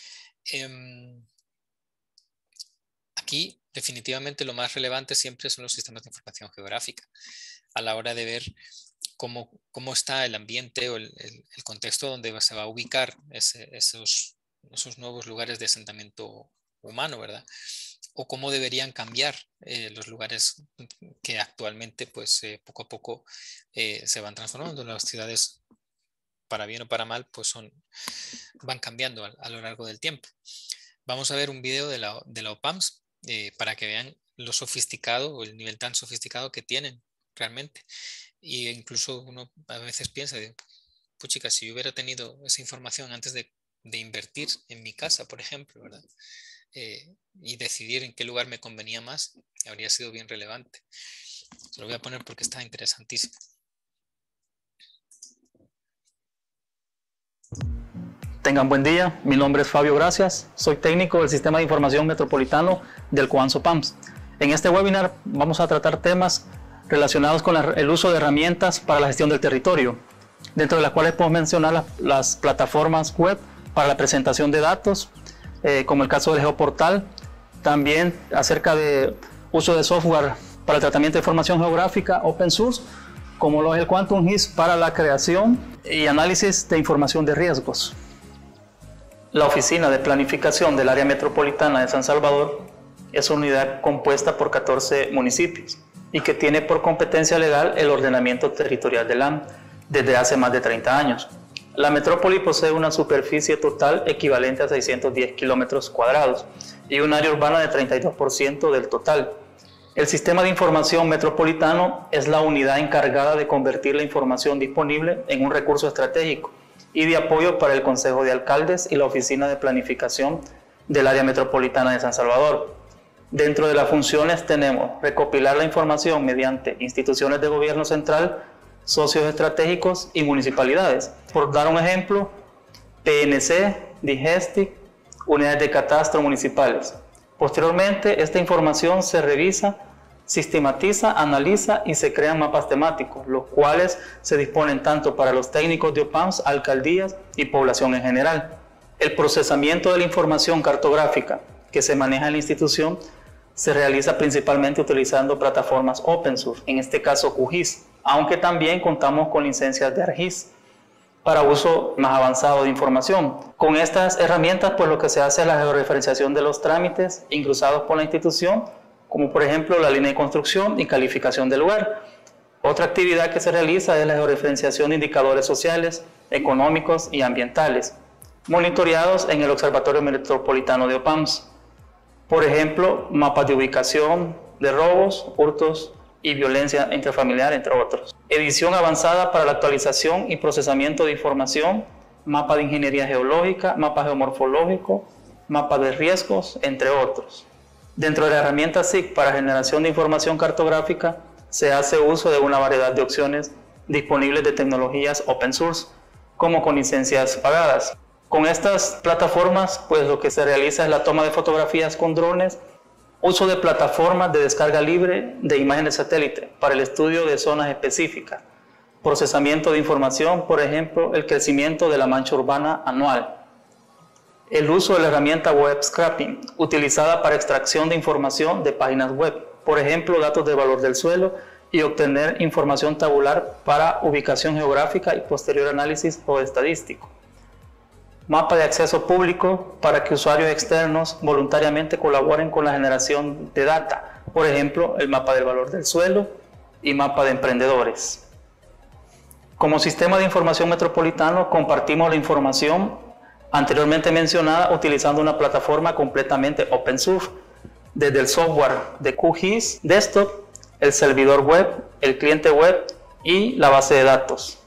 Aquí definitivamente lo más relevante siempre son los sistemas de información geográfica a la hora de ver cómo está el ambiente o el contexto donde se va a ubicar esos nuevos lugares de asentamiento humano, ¿verdad? O cómo deberían cambiar los lugares que actualmente pues poco a poco se van transformando. Las ciudades, para bien o para mal, pues van cambiando a lo largo del tiempo. Vamos a ver un video de la OPAMS para que vean lo sofisticado o el nivel tan sofisticado que tienen realmente. Y incluso uno a veces piensa, puchica, si yo hubiera tenido esa información antes de invertir en mi casa, por ejemplo, ¿verdad? Y decidir en qué lugar me convenía más, habría sido bien relevante. Lo voy a poner porque está interesantísimo. Tengan buen día, mi nombre es Fabio Gracias, soy técnico del Sistema de Información Metropolitano del COANS OPAMS. En este webinar vamos a tratar temas relacionados con el uso de herramientas para la gestión del territorio, dentro de las cuales podemos mencionar las plataformas web para la presentación de datos, como el caso del Geoportal, también acerca de uso de software para el tratamiento de información geográfica open source, como lo es el Quantum GIS para la creación y análisis de información de riesgos. La Oficina de Planificación del Área Metropolitana de San Salvador es una unidad compuesta por 14 municipios y que tiene por competencia legal el ordenamiento territorial del AM desde hace más de 30 años. La metrópoli posee una superficie total equivalente a 610 kilómetros cuadrados y un área urbana de 32% del total. El Sistema de Información Metropolitano es la unidad encargada de convertir la información disponible en un recurso estratégico y de apoyo para el Consejo de Alcaldes y la Oficina de Planificación del Área Metropolitana de San Salvador. Dentro de las funciones tenemos recopilar la información mediante instituciones de gobierno central, socios estratégicos y municipalidades. Por dar un ejemplo, PNC, DIGESTIC, unidades de catastro municipales. Posteriormente, esta información se revisa, sistematiza, analiza y se crean mapas temáticos, los cuales se disponen tanto para los técnicos de OPAMS, alcaldías y población en general. El procesamiento de la información cartográfica que se maneja en la institución se realiza principalmente utilizando plataformas open source, en este caso QGIS, aunque también contamos con licencias de ARGIS para uso más avanzado de información. Con estas herramientas, pues lo que se hace es la georreferenciación de los trámites ingresados por la institución, como por ejemplo la línea de construcción y calificación del lugar. Otra actividad que se realiza es la georreferenciación de indicadores sociales, económicos y ambientales, monitoreados en el Observatorio Metropolitano de OPAMS. Por ejemplo, mapas de ubicación, de robos, hurtos y violencia intrafamiliar, entre otros. Edición avanzada para la actualización y procesamiento de información, mapa de ingeniería geológica, mapa geomorfológico, mapa de riesgos, entre otros. Dentro de la herramienta SIG para generación de información cartográfica, se hace uso de una variedad de opciones disponibles de tecnologías open source, como con licencias pagadas. Con estas plataformas, pues lo que se realiza es la toma de fotografías con drones, uso de plataformas de descarga libre de imágenes satélite para el estudio de zonas específicas, procesamiento de información, por ejemplo, el crecimiento de la mancha urbana anual, el uso de la herramienta web scraping, utilizada para extracción de información de páginas web, por ejemplo, datos de valor del suelo y obtener información tabular para ubicación geográfica y posterior análisis o estadístico. Mapa de acceso público para que usuarios externos voluntariamente colaboren con la generación de data, por ejemplo, el mapa del valor del suelo y mapa de emprendedores. Como sistema de información metropolitano, compartimos la información anteriormente mencionada utilizando una plataforma completamente open source, desde el software de QGIS, desktop, el servidor web, el cliente web y la base de datos.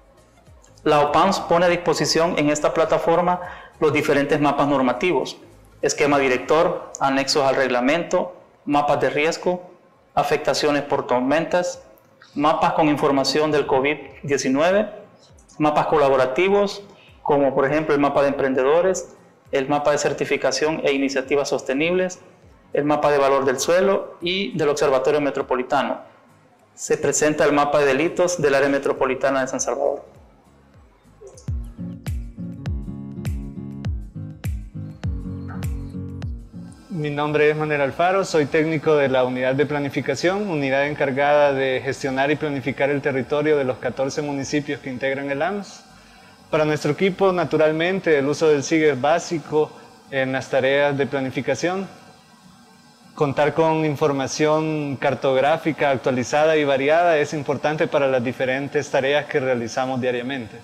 La OPAMS pone a disposición en esta plataforma los diferentes mapas normativos, esquema director, anexos al reglamento, mapas de riesgo, afectaciones por tormentas, mapas con información del COVID-19, mapas colaborativos, como por ejemplo el mapa de emprendedores, el mapa de certificación e iniciativas sostenibles, el mapa de valor del suelo y del Observatorio Metropolitano. Se presenta el mapa de delitos del área metropolitana de San Salvador. Mi nombre es Manuel Alfaro, soy técnico de la Unidad de Planificación, unidad encargada de gestionar y planificar el territorio de los 14 municipios que integran el AMS. Para nuestro equipo, naturalmente, el uso del SIG es básico en las tareas de planificación. Contar con información cartográfica actualizada y variada es importante para las diferentes tareas que realizamos diariamente.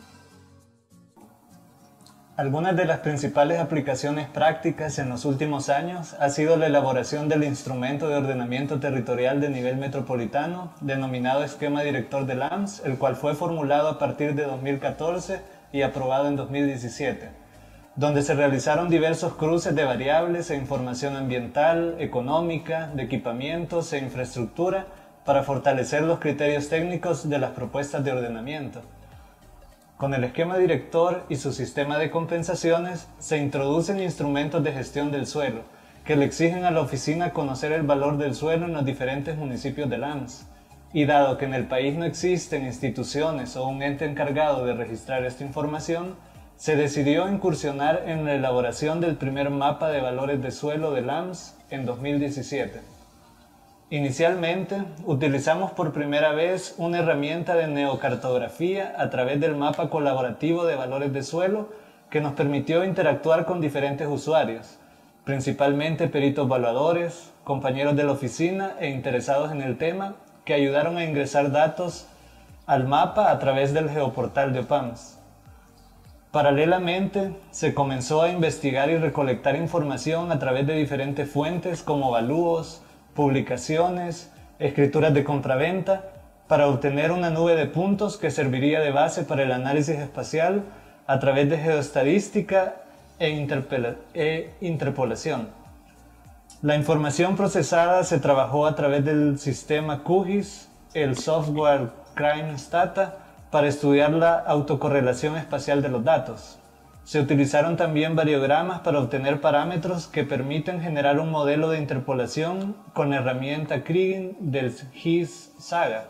Algunas de las principales aplicaciones prácticas en los últimos años ha sido la elaboración del instrumento de ordenamiento territorial de nivel metropolitano, denominado Esquema Director del AMS, el cual fue formulado a partir de 2014 y aprobado en 2017, donde se realizaron diversos cruces de variables e información ambiental, económica, de equipamientos e infraestructura para fortalecer los criterios técnicos de las propuestas de ordenamiento. Con el esquema director y su sistema de compensaciones se introducen instrumentos de gestión del suelo que le exigen a la oficina conocer el valor del suelo en los diferentes municipios del AMS. Y dado que en el país no existen instituciones o un ente encargado de registrar esta información, se decidió incursionar en la elaboración del primer mapa de valores de suelo del AMS en 2017. Inicialmente, utilizamos por primera vez una herramienta de neocartografía a través del mapa colaborativo de valores de suelo que nos permitió interactuar con diferentes usuarios, principalmente peritos evaluadores, compañeros de la oficina e interesados en el tema que ayudaron a ingresar datos al mapa a través del geoportal de OPAMS. Paralelamente, se comenzó a investigar y recolectar información a través de diferentes fuentes como avalúos, publicaciones, escrituras de compraventa, para obtener una nube de puntos que serviría de base para el análisis espacial a través de geoestadística e interpolación. La información procesada se trabajó a través del sistema QGIS, el software Crime Stata, para estudiar la autocorrelación espacial de los datos. Se utilizaron también variogramas para obtener parámetros que permiten generar un modelo de interpolación con la herramienta Kriging del GIS Saga.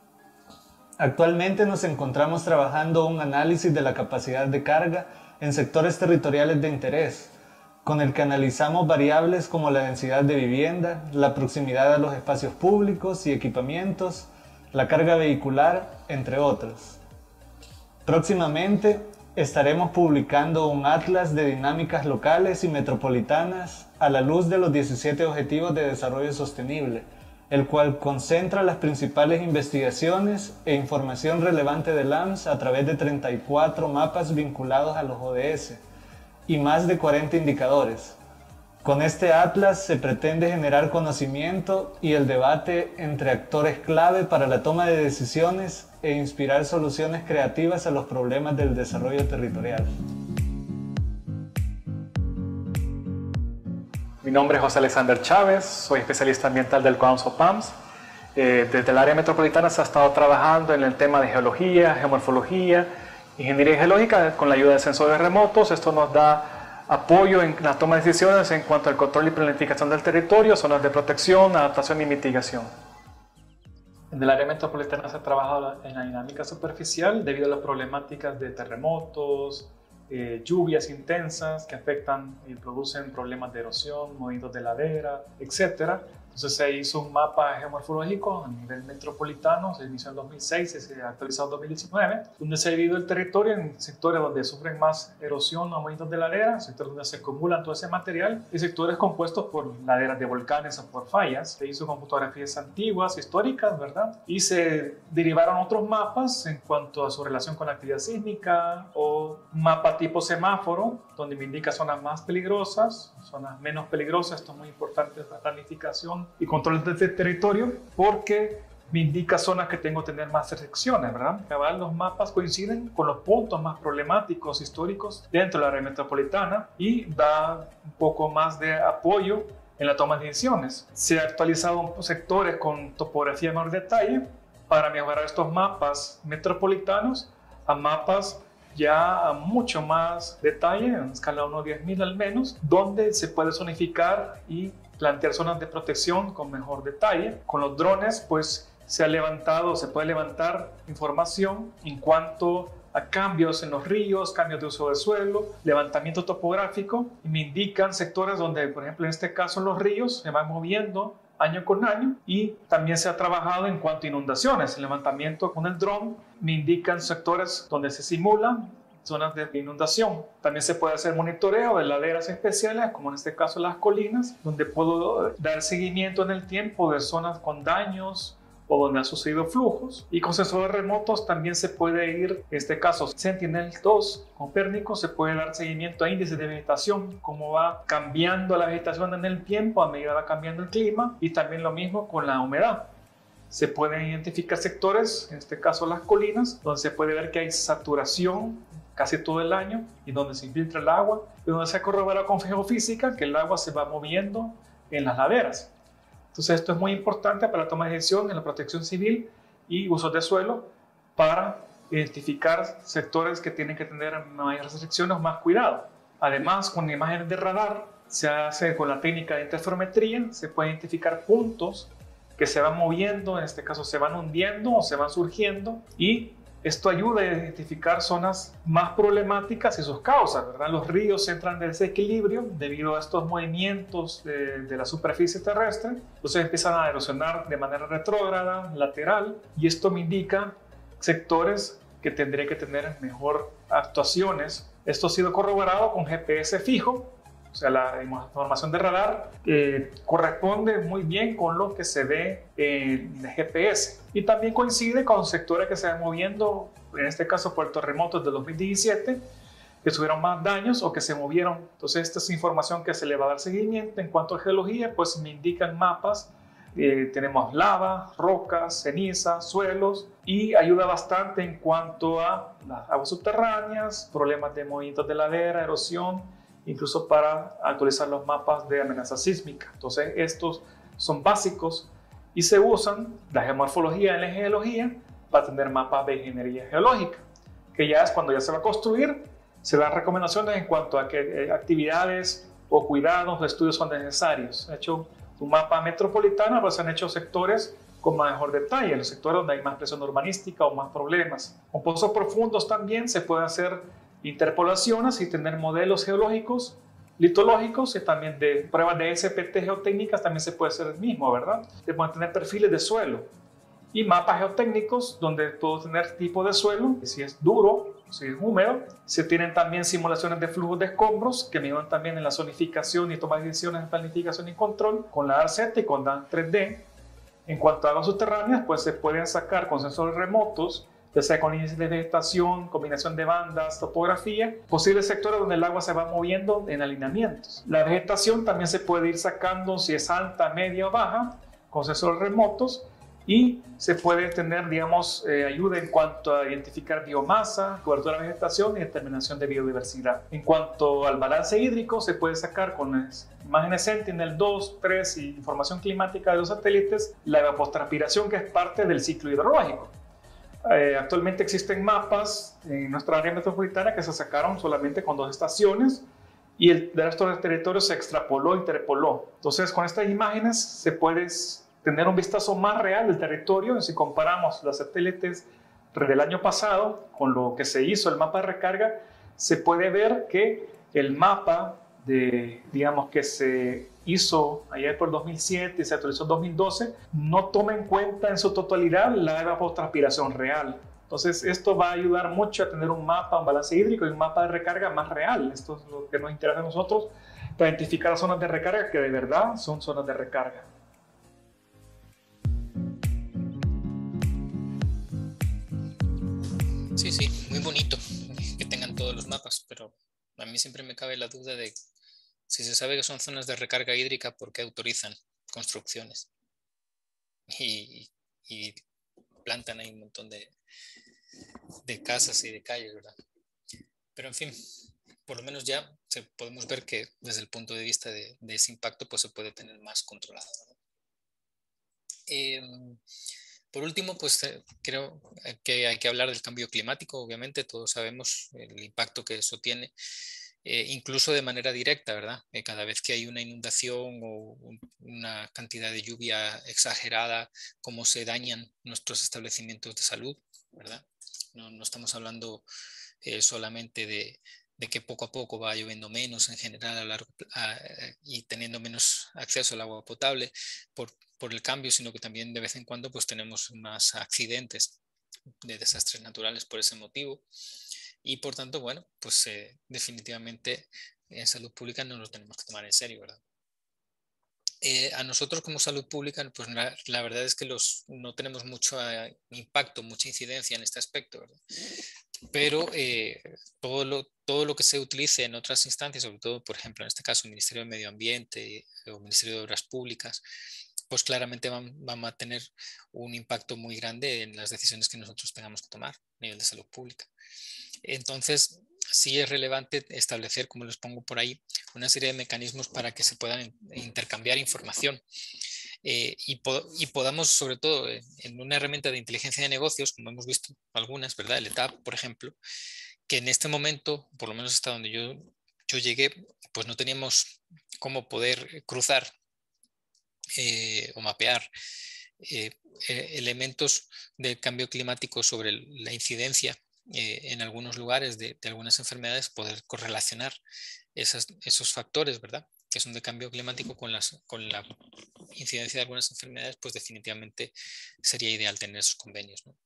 Actualmente nos encontramos trabajando un análisis de la capacidad de carga en sectores territoriales de interés, con el que analizamos variables como la densidad de vivienda, la proximidad a los espacios públicos y equipamientos, la carga vehicular, entre otros. Próximamente estaremos publicando un atlas de dinámicas locales y metropolitanas a la luz de los 17 Objetivos de Desarrollo Sostenible, el cual concentra las principales investigaciones e información relevante del AMS a través de 34 mapas vinculados a los ODS y más de 40 indicadores. Con este atlas se pretende generar conocimiento y el debate entre actores clave para la toma de decisiones e inspirar soluciones creativas a los problemas del desarrollo territorial. Mi nombre es José Alexander Chávez, soy especialista ambiental del COANS OPAMS. Desde el área metropolitana se ha estado trabajando en el tema de geología, geomorfología, ingeniería geológica con la ayuda de sensores remotos. Esto nos da apoyo en la toma de decisiones en cuanto al control y planificación del territorio, zonas de protección, adaptación y mitigación. En el área metropolitana se ha trabajado en la dinámica superficial debido a las problemáticas de terremotos, lluvias intensas que afectan y producen problemas de erosión, movimientos de ladera, etc. Entonces se hizo un mapa geomorfológico a nivel metropolitano, se inició en 2006 y se actualizó en 2019, donde se ha dividido el territorio en sectores donde sufren más erosión o movimientos de ladera, sectores donde se acumulan todo ese material y sectores compuestos por laderas de volcanes o por fallas. Se hizo con fotografías antiguas, históricas, ¿verdad? Y se derivaron otros mapas en cuanto a su relación con la actividad sísmica o un mapa tipo semáforo, donde me indica zonas más peligrosas, zonas menos peligrosas. Esto es muy importante para la planificación y control del territorio porque me indica zonas que tengo que tener más restricciones, ¿verdad? Los mapas coinciden con los puntos más problemáticos históricos dentro de la área metropolitana y da un poco más de apoyo en la toma de decisiones. Se han actualizado sectores con topografía de menor detalle para mejorar estos mapas metropolitanos a mapas ya a mucho más detalle, en escala 1 a 10.000 al menos, donde se puede zonificar y plantear zonas de protección con mejor detalle. Con los drones, pues se puede levantar información en cuanto a cambios en los ríos, cambios de uso de suelo, levantamiento topográfico, y me indican sectores donde, por ejemplo, en este caso los ríos se van moviendo año con año, y también se ha trabajado en cuanto a inundaciones. El levantamiento con el dron me indican sectores donde se simulan zonas de inundación. También se puede hacer monitoreo de laderas especiales, como en este caso las colinas, donde puedo dar seguimiento en el tiempo de zonas con daños o donde han sucedido flujos. Y con sensores remotos también se puede ir, en este caso Sentinel-2, Copérnico, se puede dar seguimiento a índices de vegetación, cómo va cambiando la vegetación en el tiempo a medida que va cambiando el clima, y también lo mismo con la humedad. Se pueden identificar sectores, en este caso las colinas, donde se puede ver que hay saturación casi todo el año y donde se infiltra el agua, y donde se corrobora con geofísica que el agua se va moviendo en las laderas. Entonces esto es muy importante para la toma de decisión en la protección civil y usos de suelo, para identificar sectores que tienen que tener mayores restricciones o más cuidado. Además, con imágenes de radar, se hace con la técnica de interferometría, se puede identificar puntos que se van moviendo, en este caso se van hundiendo o se van surgiendo, y esto ayuda a identificar zonas más problemáticas y sus causas, ¿verdad? Los ríos entran en desequilibrio debido a estos movimientos de la superficie terrestre, entonces empiezan a erosionar de manera retrógrada, lateral, y esto me indica sectores que tendría que tener mejor actuaciones. Esto ha sido corroborado con GPS fijo, o sea, la información de radar corresponde muy bien con lo que se ve en el GPS, y también coincide con sectores que se van moviendo, en este caso Puerto Remoto de 2017, que tuvieron más daños o que se movieron. Entonces esta es información que se le va a dar seguimiento. En cuanto a geología, pues me indican mapas, tenemos lava, rocas, ceniza, suelos, y ayuda bastante en cuanto a las aguas subterráneas, problemas de movimientos de ladera, erosión, incluso para actualizar los mapas de amenaza sísmica. Entonces estos son básicos y se usan la geomorfología en la geología para tener mapas de ingeniería geológica, que ya es cuando ya se va a construir, se dan recomendaciones en cuanto a qué actividades o cuidados o estudios son necesarios. Se ha hecho un mapa metropolitano, pues se han hecho sectores con mejor detalle, los sectores donde hay más presión urbanística o más problemas. Con pozos profundos también se puede hacer interpolaciones y tener modelos geológicos, litológicos, y también de pruebas de SPT geotécnicas también se puede hacer el mismo, ¿verdad? Se pueden tener perfiles de suelo y mapas geotécnicos donde puedo tener tipo de suelo, si es duro, si es húmedo. Se tienen también simulaciones de flujos de escombros que me ayudan también en la zonificación y toma de decisiones de planificación y control con la ARZ y con la 3D. En cuanto a aguas subterráneas, pues se pueden sacar con sensores remotos, ya sea con índices de vegetación, combinación de bandas, topografía, posibles sectores donde el agua se va moviendo en alineamientos. La vegetación también se puede ir sacando si es alta, media o baja, con sensores remotos, y se puede tener, digamos, ayuda en cuanto a identificar biomasa, cobertura de vegetación y determinación de biodiversidad. En cuanto al balance hídrico, se puede sacar con imágenes Sentinel-2, 3 y información climática de los satélites la evapotranspiración, que es parte del ciclo hidrológico. Actualmente existen mapas en nuestra área metropolitana que se sacaron solamente con 2 estaciones, y el resto del territorio se extrapoló e interpoló. Entonces, con estas imágenes se puede tener un vistazo más real del territorio. Si comparamos los satélites del año pasado con lo que se hizo, el mapa de recarga, se puede ver que el mapa digamos, que se hizo ayer por 2007 y se actualizó en 2012, no toma en cuenta en su totalidad la evapotranspiración real. Entonces esto va a ayudar mucho a tener un mapa, un balance hídrico y un mapa de recarga más real. Esto es lo que nos interesa a nosotros, para identificar zonas de recarga que de verdad son zonas de recarga. Sí, sí, muy bonito que tengan todos los mapas, pero a mí siempre me cabe la duda de si se sabe que son zonas de recarga hídrica, ¿por qué autorizan construcciones? Y plantan ahí un montón de casas y de calles, ¿verdad? Pero en fin, por lo menos ya podemos ver que desde el punto de vista de ese impacto, pues se puede tener más controlado, ¿no? Por último, pues creo que hay que hablar del cambio climático. Obviamente todos sabemos el impacto que eso tiene, incluso de manera directa, ¿verdad? Cada vez que hay una inundación o una cantidad de lluvia exagerada, cómo se dañan nuestros establecimientos de salud, ¿verdad? No estamos hablando solamente de que poco a poco va lloviendo menos en general y teniendo menos acceso al agua potable por el cambio, sino que también de vez en cuando pues tenemos más accidentes de desastres naturales por ese motivo. Y por tanto, bueno, pues definitivamente en salud pública no lo tenemos que tomar en serio, ¿verdad? A nosotros como salud pública, pues la verdad es que no tenemos mucho impacto, mucha incidencia en este aspecto, ¿verdad? Pero todo lo que se utilice en otras instancias, sobre todo, por ejemplo, en este caso, el Ministerio de Medio Ambiente o Ministerio de Obras Públicas, pues claramente van a tener un impacto muy grande en las decisiones que nosotros tengamos que tomar a nivel de salud pública. Entonces, sí es relevante establecer, como les pongo por ahí, una serie de mecanismos para que se puedan intercambiar información y podamos, sobre todo, en una herramienta de inteligencia de negocios, como hemos visto algunas, ¿verdad? El ETAP, por ejemplo, que en este momento, por lo menos hasta donde yo llegué, pues no teníamos cómo poder cruzar o mapear elementos del cambio climático sobre la incidencia en algunos lugares de algunas enfermedades, poder correlacionar esos factores, ¿verdad? Que son de cambio climático con la incidencia de algunas enfermedades, pues definitivamente sería ideal tener esos convenios, ¿no?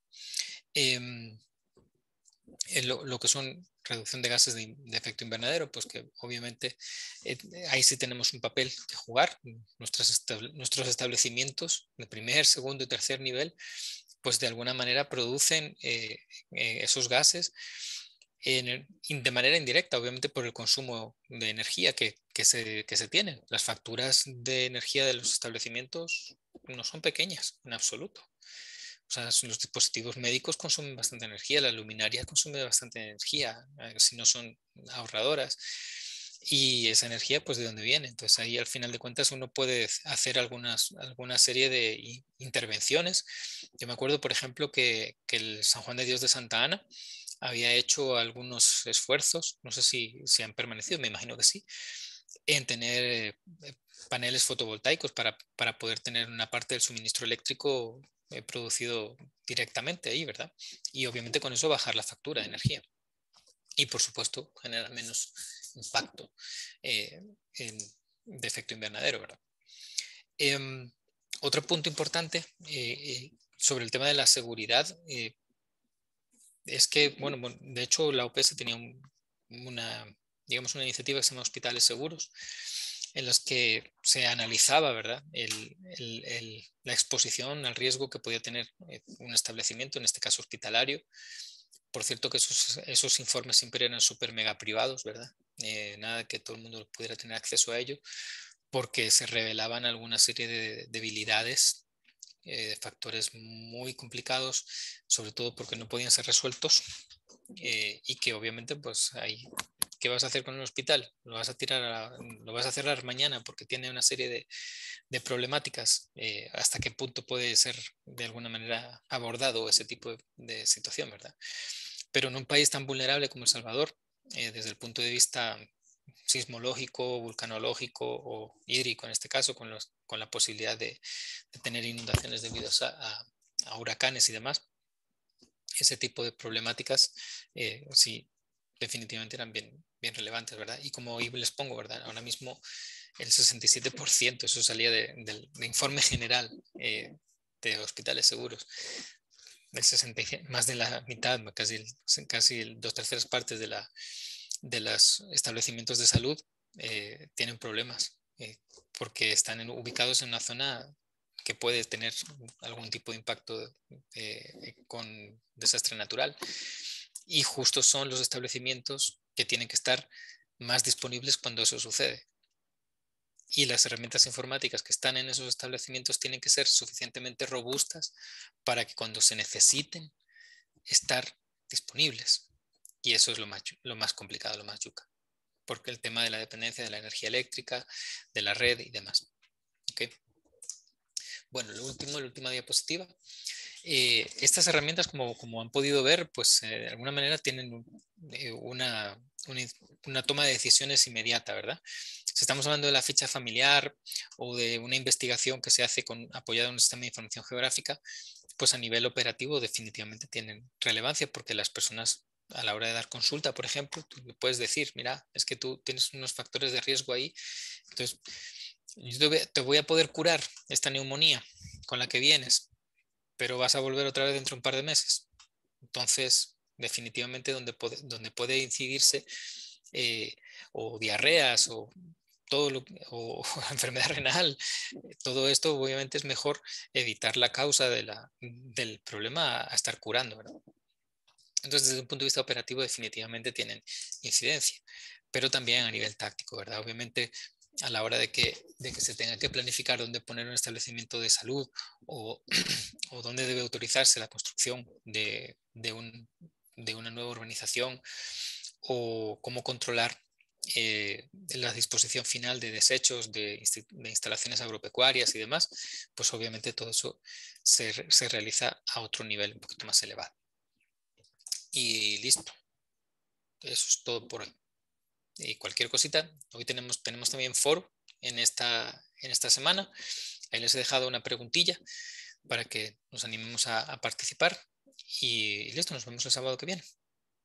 Lo que son reducción de gases de efecto invernadero, pues que obviamente ahí sí tenemos un papel que jugar. Nuestros establecimientos de primer, segundo y tercer nivel, pues de alguna manera producen esos gases de manera indirecta, obviamente por el consumo de energía que se tienen. Las facturas de energía de los establecimientos no son pequeñas en absoluto. O sea, los dispositivos médicos consumen bastante energía, la luminaria consume bastante energía, si no son ahorradoras. Y esa energía, pues, ¿de dónde viene? Entonces ahí al final de cuentas uno puede hacer alguna serie de intervenciones. Yo me acuerdo, por ejemplo, que el San Juan de Dios de Santa Ana había hecho algunos esfuerzos, no sé si han permanecido, me imagino que sí, en tener paneles fotovoltaicos para poder tener una parte del suministro eléctrico producido directamente ahí, ¿verdad? Y obviamente con eso bajar la factura de energía. Y por supuesto generar menos impacto de efecto invernadero, ¿verdad? Otro punto importante sobre el tema de la seguridad es que, bueno, de hecho la OPS tenía una iniciativa que se llama Hospitales Seguros, en los que se analizaba, ¿verdad?, la exposición al riesgo que podía tener un establecimiento, en este caso hospitalario. Por cierto que esos informes siempre eran súper mega privados, ¿verdad? Nada que todo el mundo pudiera tener acceso a ello, porque se revelaban alguna serie de debilidades, factores muy complicados, sobre todo porque no podían ser resueltos y que obviamente pues ahí, ¿qué vas a hacer con el hospital? ¿Lo vas a lo vas a cerrar mañana porque tiene una serie de problemáticas? ¿Hasta qué punto puede ser de alguna manera abordado ese tipo de situación, ¿verdad? Pero en un país tan vulnerable como El Salvador, desde el punto de vista sismológico, vulcanológico o hídrico en este caso, con la posibilidad de tener inundaciones debido a huracanes y demás, ese tipo de problemáticas sí definitivamente eran bien relevantes, ¿verdad? Y como ahí les pongo, ¿verdad? Ahora mismo el 67%, eso salía del informe general de hospitales seguros, más de la mitad, casi 2/3 partes de los establecimientos de salud tienen problemas porque están ubicados en una zona que puede tener algún tipo de impacto con desastre natural. Y justo son los establecimientos que tienen que estar más disponibles cuando eso sucede. Y las herramientas informáticas que están en esos establecimientos tienen que ser suficientemente robustas para que cuando se necesiten estar disponibles. Y eso es lo más complicado, lo más yuca. Porque el tema de la dependencia de la energía eléctrica, de la red y demás. ¿Okay? Bueno, la última diapositiva estas herramientas, como han podido ver, pues de alguna manera tienen una toma de decisiones inmediata, ¿verdad? Si estamos hablando de la ficha familiar o de una investigación que se hace apoyada en un sistema de información geográfica, pues a nivel operativo definitivamente tienen relevancia, porque las personas a la hora de dar consulta, por ejemplo, tú le puedes decir, mira, es que tú tienes unos factores de riesgo ahí, entonces yo te voy a poder curar esta neumonía con la que vienes, pero vas a volver otra vez dentro de un par de meses. Entonces, definitivamente donde puede incidirse o diarreas o o enfermedad renal, todo esto obviamente es mejor evitar la causa del problema a estar curando, ¿verdad? Entonces, desde un punto de vista operativo definitivamente tienen incidencia, pero también a nivel táctico, ¿verdad? Obviamente a la hora de que se tenga que planificar dónde poner un establecimiento de salud o dónde debe autorizarse la construcción de una nueva urbanización o cómo controlar la disposición final de desechos de instalaciones agropecuarias y demás, pues obviamente todo eso se realiza a otro nivel un poquito más elevado. Y listo. Eso es todo por hoy. Y cualquier cosita, hoy tenemos también foro en esta semana. Ahí les he dejado una preguntilla para que nos animemos a participar. Y listo, nos vemos el sábado que viene.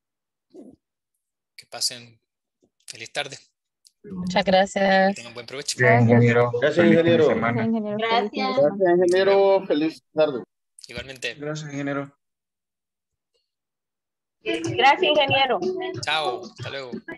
Que pasen feliz tarde. Muchas gracias. Que tengan buen provecho. Bien, ingeniero. Gracias, ingeniero. Gracias. Gracias, ingeniero. Feliz tarde. Igualmente. Gracias, ingeniero. Gracias, ingeniero. Chao. Hasta luego.